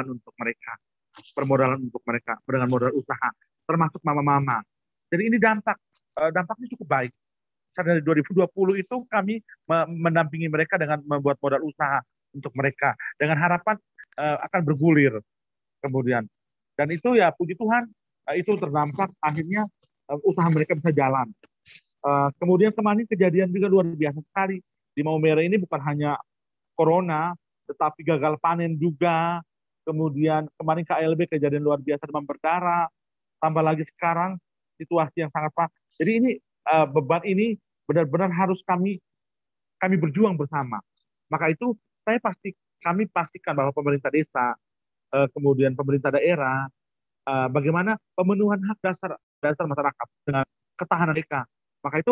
permodalan untuk mereka dengan modal usaha, termasuk mama-mama. Jadi ini dampaknya cukup baik. Dari 2020 itu kami mendampingi mereka dengan membuat modal usaha untuk mereka, dengan harapan akan bergulir kemudian. Dan itu ya puji Tuhan, itu terdampak, akhirnya usaha mereka bisa jalan. Kemudian kemarin kejadian juga luar biasa sekali. Di Maumere ini bukan hanya corona, tetapi gagal panen juga. Kemudian kemarin KLB kejadian luar biasa demam berdarah. Tambah lagi sekarang situasi yang sangat parah. Jadi ini beban ini benar-benar harus kami berjuang bersama. Maka itu kami pastikan bahwa pemerintah desa, kemudian pemerintah daerah, bagaimana pemenuhan hak dasar masyarakat dengan ketahanan mereka. Maka itu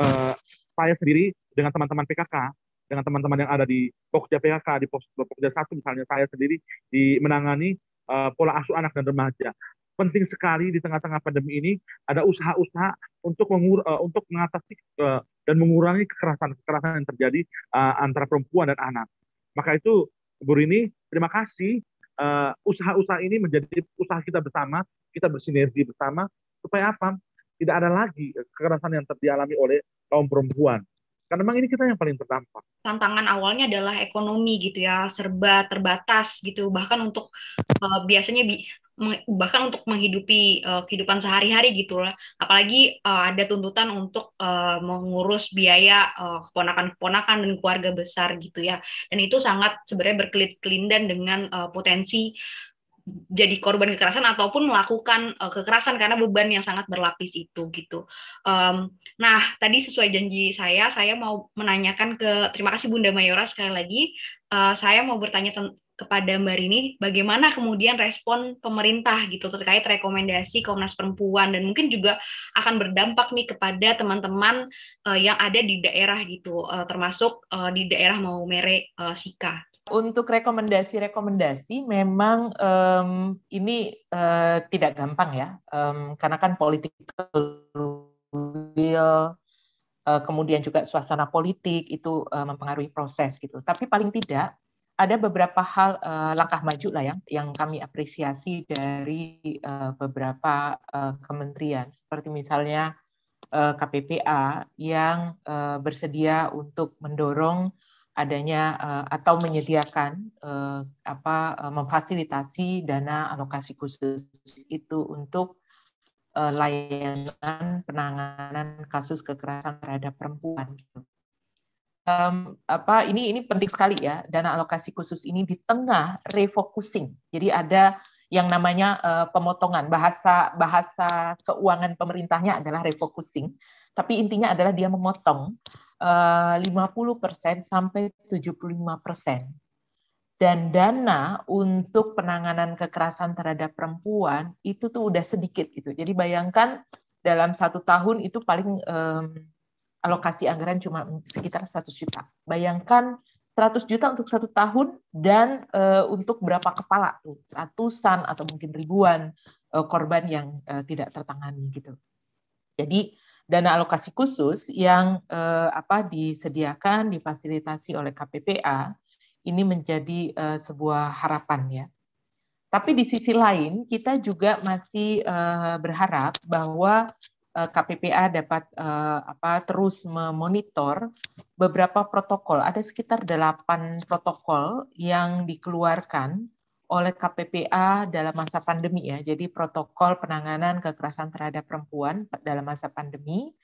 saya sendiri dengan teman-teman PKK, dengan teman-teman yang ada di Pokja PKK, di Pokja 1 misalnya, saya sendiri menangani pola asuh anak dan remaja. Penting sekali di tengah-tengah pandemi ini ada usaha-usaha untuk mengatasi dan mengurangi kekerasan yang terjadi antara perempuan dan anak. Maka itu, Bu Rini, terima kasih. Usaha-usaha ini menjadi usaha kita bersama, kita bersinergi bersama, supaya apa? Tidak ada lagi kekerasan yang dialami oleh kaum perempuan. Karena memang ini kita yang paling terdampak. Tantangan awalnya adalah ekonomi gitu ya, serba terbatas gitu, bahkan untuk biasanya bahkan untuk menghidupi kehidupan sehari-hari gitu lah. Apalagi ada tuntutan untuk mengurus biaya keponakan-keponakan dan keluarga besar gitu ya. Dan itu sangat sebenarnya berkelindan dengan potensi jadi korban kekerasan ataupun melakukan kekerasan karena beban yang sangat berlapis itu gitu. Nah, tadi sesuai janji saya mau menanyakan terima kasih Bunda Mayora sekali lagi. Saya mau bertanya kepada Mbak Rini, bagaimana kemudian respon pemerintah gitu terkait rekomendasi Komnas Perempuan dan mungkin juga akan berdampak nih kepada teman-teman yang ada di daerah gitu, termasuk di daerah Maumere Sika. Untuk rekomendasi memang ini tidak gampang ya, karena kan political will, kemudian juga suasana politik itu mempengaruhi proses gitu. Tapi paling tidak ada beberapa hal langkah maju lah yang kami apresiasi dari beberapa kementerian, seperti misalnya KPPA yang bersedia untuk mendorong adanya atau menyediakan memfasilitasi dana alokasi khusus itu untuk layanan penanganan kasus kekerasan terhadap perempuan. Ini penting sekali ya, dana alokasi khusus ini di tengah refocusing. Jadi ada yang namanya pemotongan, bahasa keuangan pemerintahnya adalah refocusing, tapi intinya adalah dia memotong 50% sampai 75%. Dan dana untuk penanganan kekerasan terhadap perempuan itu tuh udah sedikit gitu. Jadi bayangkan dalam 1 tahun itu paling alokasi anggaran cuma sekitar 100 juta. Bayangkan 100 juta untuk 1 tahun dan untuk berapa kepala tuh, ratusan atau mungkin ribuan korban yang tidak tertangani gitu. Jadi dana alokasi khusus yang disediakan, difasilitasi oleh KPPA ini menjadi sebuah harapan ya. Tapi di sisi lain kita juga masih berharap bahwa KPPA dapat terus memonitor beberapa protokol. Ada sekitar 8 protokol yang dikeluarkan oleh KPPA dalam masa pandemi ya. Jadi protokol penanganan kekerasan terhadap perempuan dalam masa pandemi.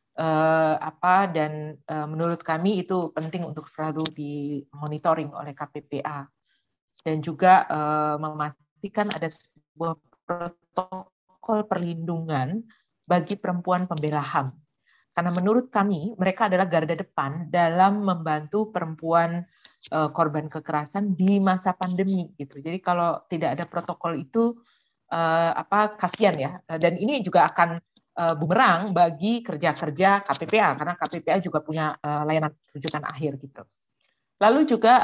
Dan menurut kami itu penting untuk selalu dimonitoring oleh KPPA. Dan juga memastikan ada sebuah protokol perlindungan bagi perempuan pembela HAM. Karena menurut kami, mereka adalah garda depan dalam membantu perempuan korban kekerasan di masa pandemi. Gitu. Jadi kalau tidak ada protokol itu, kasihan ya. Dan ini juga akan bumerang bagi kerja-kerja KPPA, karena KPPA juga punya layanan rujukan akhir. Gitu. Lalu juga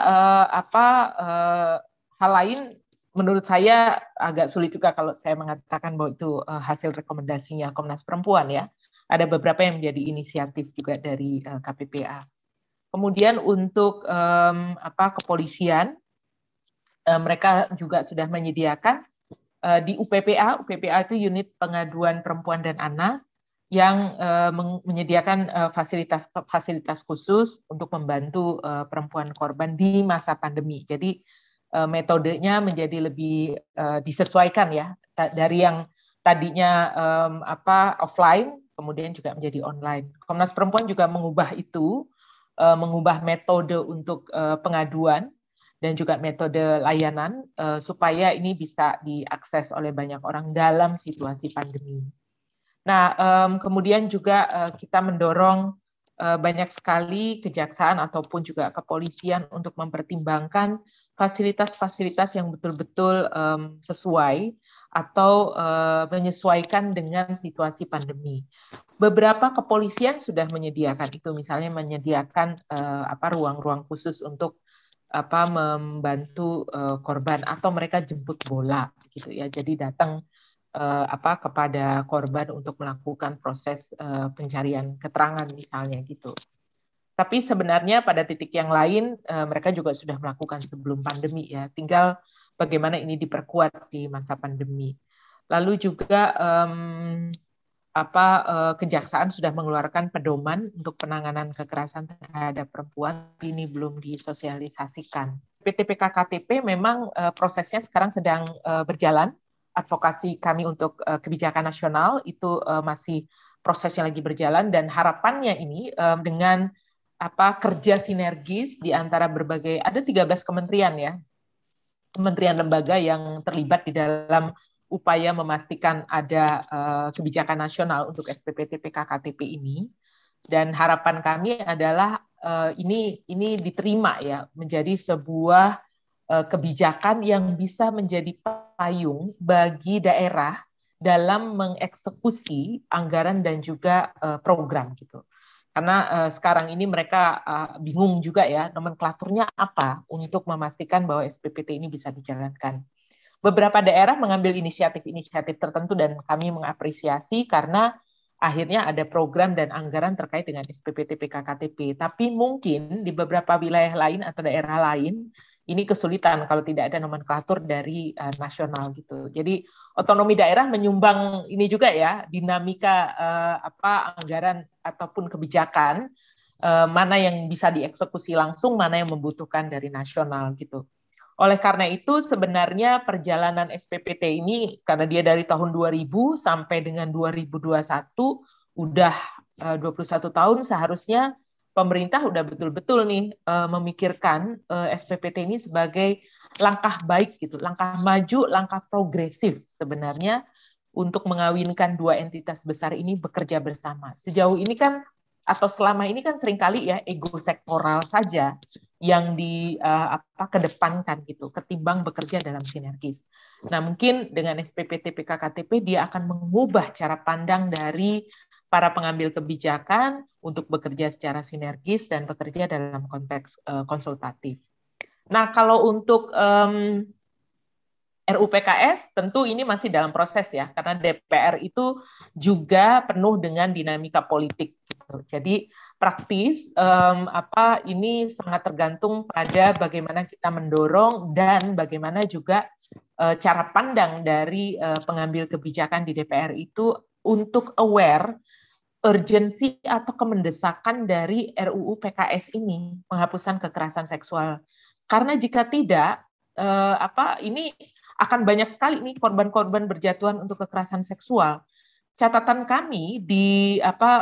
hal lain, menurut saya agak sulit juga kalau saya mengatakan bahwa itu hasil rekomendasinya Komnas Perempuan ya. Ada beberapa yang menjadi inisiatif juga dari KPPA. Kemudian untuk kepolisian, mereka juga sudah menyediakan di UPPA itu Unit Pengaduan Perempuan dan Anak, yang menyediakan fasilitas khusus untuk membantu perempuan korban di masa pandemi. Jadi metodenya menjadi lebih disesuaikan ya, dari yang tadinya offline kemudian juga menjadi online. Komnas Perempuan juga mengubah itu, mengubah metode untuk pengaduan dan juga metode layanan supaya ini bisa diakses oleh banyak orang dalam situasi pandemi. Nah, kemudian juga kita mendorong banyak sekali kejaksaan ataupun juga kepolisian untuk mempertimbangkan fasilitas-fasilitas yang betul-betul sesuai atau menyesuaikan dengan situasi pandemi. Beberapa kepolisian sudah menyediakan itu, misalnya menyediakan ruang-ruang khusus untuk membantu korban, atau mereka jemput bola gitu ya. Jadi datang kepada korban untuk melakukan proses pencarian keterangan misalnya gitu. Tapi sebenarnya pada titik yang lain mereka juga sudah melakukan sebelum pandemi ya. Tinggal bagaimana ini diperkuat di masa pandemi. Lalu juga kejaksaan sudah mengeluarkan pedoman untuk penanganan kekerasan terhadap perempuan, ini belum disosialisasikan. PTPK-KTP memang prosesnya sekarang sedang berjalan. Advokasi kami untuk kebijakan nasional itu masih prosesnya lagi berjalan, dan harapannya ini dengan kerja sinergis di antara berbagai, ada 13 kementerian ya, kementerian lembaga yang terlibat di dalam upaya memastikan ada kebijakan nasional untuk SPP TPK KTP ini. Dan harapan kami adalah ini diterima ya, menjadi sebuah kebijakan yang bisa menjadi payung bagi daerah dalam mengeksekusi anggaran dan juga program gitu. Karena sekarang ini mereka bingung juga ya, nomenklaturnya apa untuk memastikan bahwa SPPT ini bisa dijalankan. Beberapa daerah mengambil inisiatif-inisiatif tertentu dan kami mengapresiasi karena akhirnya ada program dan anggaran terkait dengan SPPT PKKTP. Tapi mungkin di beberapa wilayah lain atau daerah lain ini kesulitan kalau tidak ada nomenklatur dari nasional gitu. Jadi otonomi daerah menyumbang ini juga ya, dinamika anggaran ataupun kebijakan mana yang bisa dieksekusi langsung, mana yang membutuhkan dari nasional gitu. Oleh karena itu sebenarnya perjalanan SPPT ini karena dia dari tahun 2000 sampai dengan 2021 udah 21 tahun, seharusnya pemerintah udah betul-betul nih memikirkan SPPT ini sebagai langkah baik gitu, langkah maju, langkah progresif sebenarnya untuk mengawinkan dua entitas besar ini bekerja bersama. Sejauh ini kan atau selama ini kan seringkali ya ego sektoral saja yang kedepankan gitu, ketimbang bekerja dalam sinergis. Nah, mungkin dengan SPPT PKKTP dia akan mengubah cara pandang dari para pengambil kebijakan untuk bekerja secara sinergis dan bekerja dalam konteks konsultatif. Nah, kalau untuk RUU PKS tentu ini masih dalam proses ya, karena DPR itu juga penuh dengan dinamika politik. Gitu. Jadi praktis ini sangat tergantung pada bagaimana kita mendorong dan bagaimana juga cara pandang dari pengambil kebijakan di DPR itu untuk aware urgensi atau kemendesakan dari RUU PKS ini, penghapusan kekerasan seksual. Karena jika tidak, ini akan banyak sekali nih korban-korban berjatuhan untuk kekerasan seksual. Catatan kami di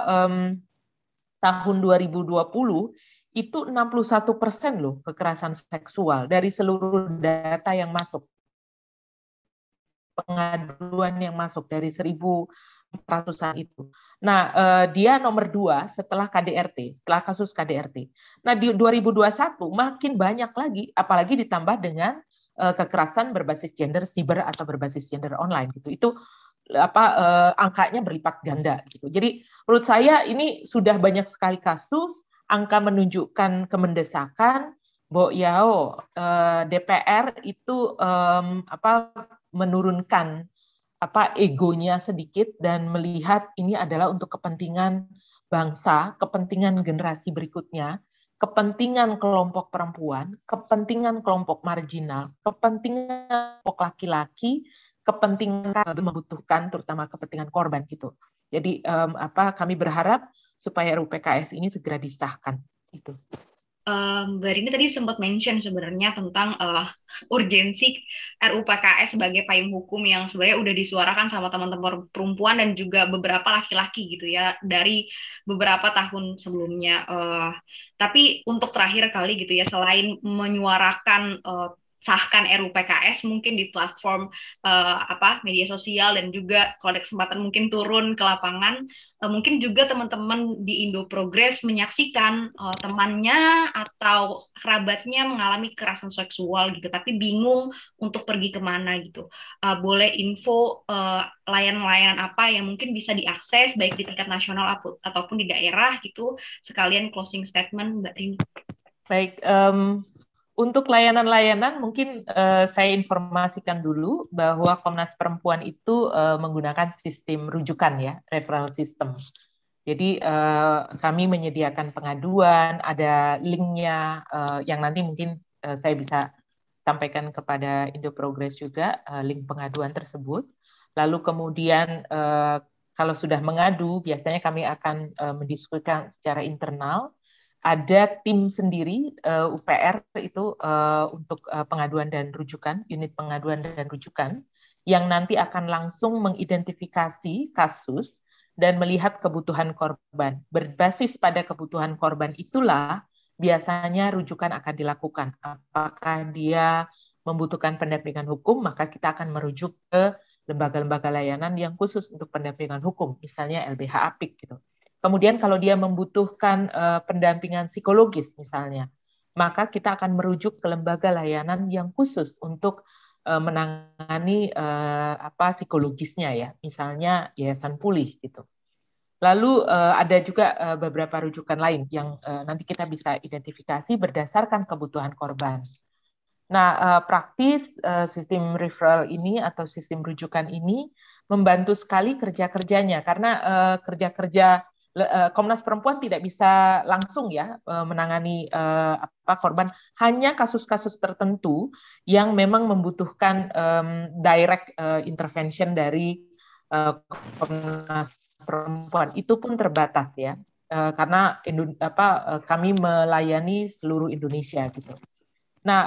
tahun 2020 itu 61% loh kekerasan seksual dari seluruh data yang masuk. Pengaduan yang masuk dari 1.400-an itu. Nah, dia nomor 2 setelah KDRT, setelah kasus KDRT. Nah, di 2021 makin banyak lagi, apalagi ditambah dengan kekerasan berbasis gender siber atau berbasis gender online gitu. Itu angkanya berlipat ganda gitu. Jadi menurut saya ini sudah banyak sekali kasus, angka menunjukkan kemendesakan bahwa DPR itu menurunkan egonya sedikit dan melihat ini adalah untuk kepentingan bangsa, kepentingan generasi berikutnya, kepentingan kelompok perempuan, kepentingan kelompok marginal, kepentingan kelompok laki-laki, kepentingan membutuhkan terutama kepentingan korban gitu. Jadi kami berharap supaya RUU PKS ini segera disahkan itu. Mbak Rini tadi sempat mention sebenarnya tentang urgensi RUU PKS sebagai payung hukum yang sebenarnya udah disuarakan sama teman-teman perempuan dan juga beberapa laki-laki gitu ya dari beberapa tahun sebelumnya. Tapi untuk terakhir kali gitu ya, selain menyuarakan sahkan RUU PKS mungkin di platform media sosial dan juga kalau ada kesempatan mungkin turun ke lapangan, mungkin juga teman-teman di Indo Progress menyaksikan temannya atau kerabatnya mengalami kekerasan seksual gitu, tapi bingung untuk pergi kemana gitu. Boleh info layanan-layanan apa yang mungkin bisa diakses baik di tingkat nasional ataupun di daerah gitu. Sekalian closing statement Mbak Rini. Baik, untuk layanan-layanan mungkin saya informasikan dulu bahwa Komnas Perempuan itu menggunakan sistem rujukan ya, referral system. Jadi kami menyediakan pengaduan, ada linknya yang nanti mungkin saya bisa sampaikan kepada Indo Progress juga link pengaduan tersebut. Lalu kemudian kalau sudah mengadu, biasanya kami akan mendiskusikan secara internal. Ada tim sendiri UPR itu untuk pengaduan dan rujukan, unit pengaduan dan rujukan, yang nanti akan langsung mengidentifikasi kasus dan melihat kebutuhan korban. Berbasis pada kebutuhan korban itulah biasanya rujukan akan dilakukan. Apakah dia membutuhkan pendampingan hukum, maka kita akan merujuk ke lembaga-lembaga layanan yang khusus untuk pendampingan hukum, misalnya LBH Apik gitu. Kemudian kalau dia membutuhkan pendampingan psikologis misalnya, maka kita akan merujuk ke lembaga layanan yang khusus untuk menangani psikologisnya ya, misalnya Yayasan Pulih gitu. Lalu ada juga beberapa rujukan lain yang nanti kita bisa identifikasi berdasarkan kebutuhan korban. Nah, praktis sistem referral ini atau sistem rujukan ini membantu sekali kerja-kerjanya karena kerja-kerja Komnas Perempuan tidak bisa langsung ya menangani korban, hanya kasus-kasus tertentu yang memang membutuhkan direct intervention dari Komnas Perempuan, itu pun terbatas ya. karena kami melayani seluruh Indonesia gitu. Nah,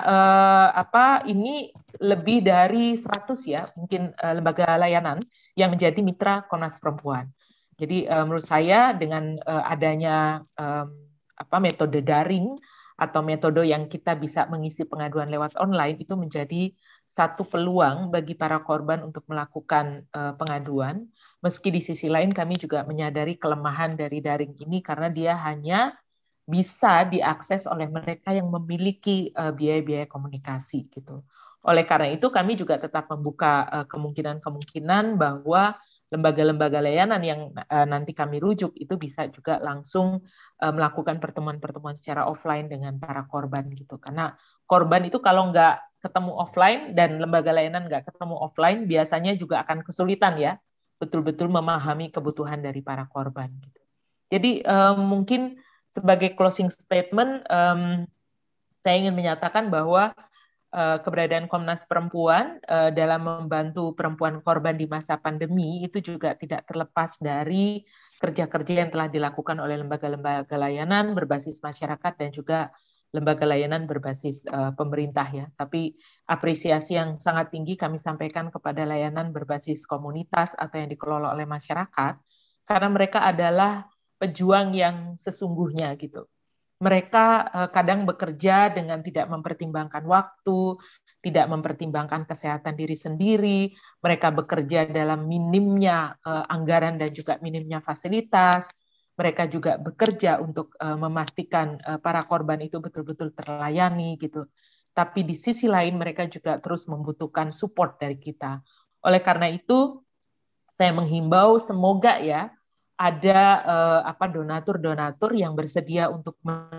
ini lebih dari 100 ya, mungkin lembaga layanan yang menjadi mitra Komnas Perempuan. Jadi menurut saya dengan adanya metode daring atau metode yang kita bisa mengisi pengaduan lewat online itu menjadi satu peluang bagi para korban untuk melakukan pengaduan. Meski di sisi lain kami juga menyadari kelemahan dari daring ini karena dia hanya bisa diakses oleh mereka yang memiliki biaya-biaya komunikasi gitu. Oleh karena itu kami juga tetap membuka kemungkinan-kemungkinan bahwa lembaga-lembaga layanan yang nanti kami rujuk itu bisa juga langsung melakukan pertemuan-pertemuan secara offline dengan para korban gitu. Karena korban itu kalau nggak ketemu offline dan lembaga layanan nggak ketemu offline biasanya juga akan kesulitan ya betul-betul memahami kebutuhan dari para korban gitu. Jadi mungkin sebagai closing statement, saya ingin menyatakan bahwa keberadaan Komnas Perempuan dalam membantu perempuan korban di masa pandemi itu juga tidak terlepas dari kerja-kerja yang telah dilakukan oleh lembaga-lembaga layanan berbasis masyarakat dan juga lembaga layanan berbasis pemerintah ya. Tapi apresiasi yang sangat tinggi kami sampaikan kepada layanan berbasis komunitas atau yang dikelola oleh masyarakat karena mereka adalah pejuang yang sesungguhnya gitu. Mereka kadang bekerja dengan tidak mempertimbangkan waktu, tidak mempertimbangkan kesehatan diri sendiri, mereka bekerja dalam minimnya anggaran dan juga minimnya fasilitas, mereka juga bekerja untuk memastikan para korban itu betul-betul terlayani gitu. Tapi di sisi lain mereka juga terus membutuhkan support dari kita. Oleh karena itu, saya menghimbau semoga ya ada donatur-donatur yang bersedia untuk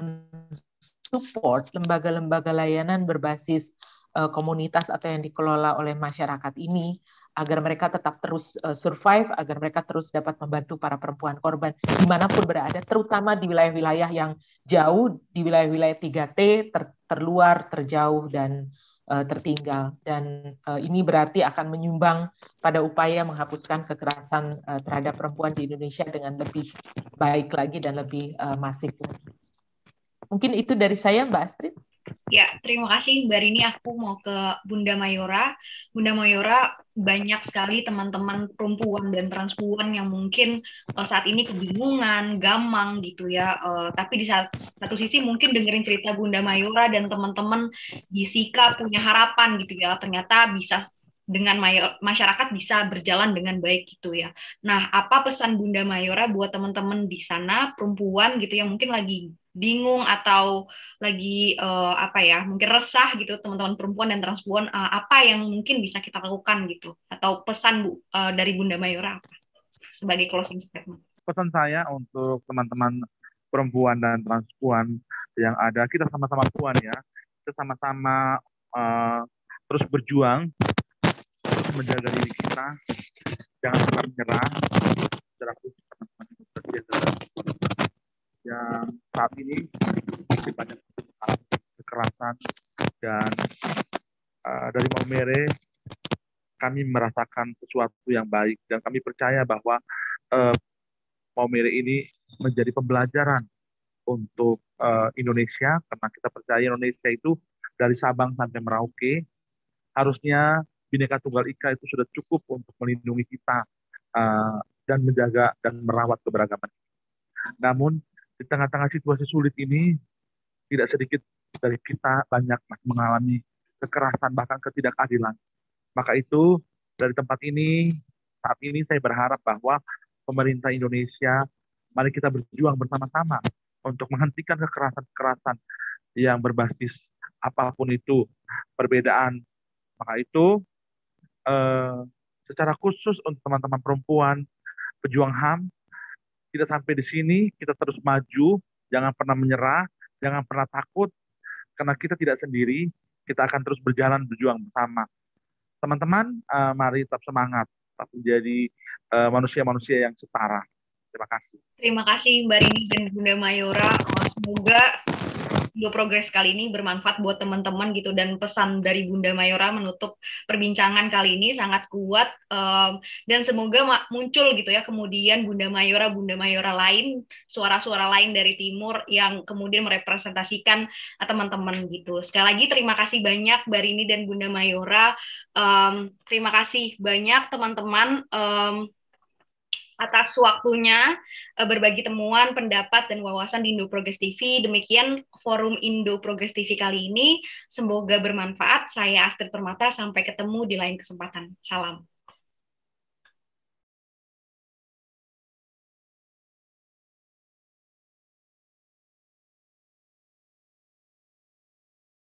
mensupport lembaga-lembaga layanan berbasis komunitas atau yang dikelola oleh masyarakat ini agar mereka tetap terus survive, agar mereka terus dapat membantu para perempuan korban dimanapun berada, terutama di wilayah-wilayah yang jauh, di wilayah-wilayah 3T, terluar, terjauh, dan tertinggal. Dan ini berarti akan menyumbang pada upaya menghapuskan kekerasan terhadap perempuan di Indonesia dengan lebih baik lagi dan lebih masif lagi. Mungkin itu dari saya, Mbak Astrid. Ya, terima kasih Mbak Rini. Aku mau ke Bunda Mayora. Bunda Mayora, banyak sekali teman-teman perempuan dan transpuan yang mungkin saat ini kebingungan, gamang gitu ya. Tapi di satu sisi mungkin dengerin cerita Bunda Mayora dan teman-teman di SIKA punya harapan gitu ya. Ternyata bisa dengan masyarakat bisa berjalan dengan baik gitu ya. Nah, apa pesan Bunda Mayora buat teman-teman di sana perempuan gitu yang mungkin lagi bingung atau lagi mungkin resah gitu teman-teman perempuan dan transpuan, apa yang mungkin bisa kita lakukan gitu atau pesan dari Bunda Mayora apa sebagai closing statement? Pesan saya untuk teman-teman perempuan dan transpuan yang ada, kita sama-sama puan ya, kita sama-sama terus berjuang, terus menjaga diri kita, jangan pernah menyerah. Secara khusus teman-teman yang saat ini masih banyak kekerasan dan dari Maumere kami merasakan sesuatu yang baik dan kami percaya bahwa Maumere ini menjadi pembelajaran untuk Indonesia karena kita percaya Indonesia itu dari Sabang sampai Merauke harusnya Bhinneka Tunggal Ika itu sudah cukup untuk melindungi kita dan menjaga dan merawat keberagaman. Namun di tengah-tengah situasi sulit ini tidak sedikit dari kita banyak mengalami kekerasan bahkan ketidakadilan. Maka itu dari tempat ini saat ini saya berharap bahwa pemerintah Indonesia mari kita berjuang bersama-sama untuk menghentikan kekerasan-kekerasan yang berbasis apapun itu perbedaan. Maka itu secara khusus untuk teman-teman perempuan pejuang HAM tidak sampai di sini, kita terus maju, jangan pernah menyerah, jangan pernah takut, karena kita tidak sendiri, kita akan terus berjuang bersama. Teman-teman, mari tetap semangat, tetap menjadi manusia-manusia yang setara. Terima kasih. Terima kasih Mbak Rini dan Bunda Mayora. Semoga Indo Progress kali ini bermanfaat buat teman-teman gitu, dan pesan dari Bunda Mayora menutup perbincangan kali ini sangat kuat, dan semoga muncul gitu ya kemudian Bunda Mayora lain, suara-suara lain dari timur yang kemudian merepresentasikan teman-teman gitu. Sekali lagi terima kasih banyak Mbak Rini dan Bunda Mayora. Terima kasih banyak teman-teman atas waktunya berbagi temuan, pendapat, dan wawasan di Indo Progress TV. Demikian forum Indo Progress TV kali ini. Semoga bermanfaat. Saya Astrid Permata. Sampai ketemu di lain kesempatan. Salam.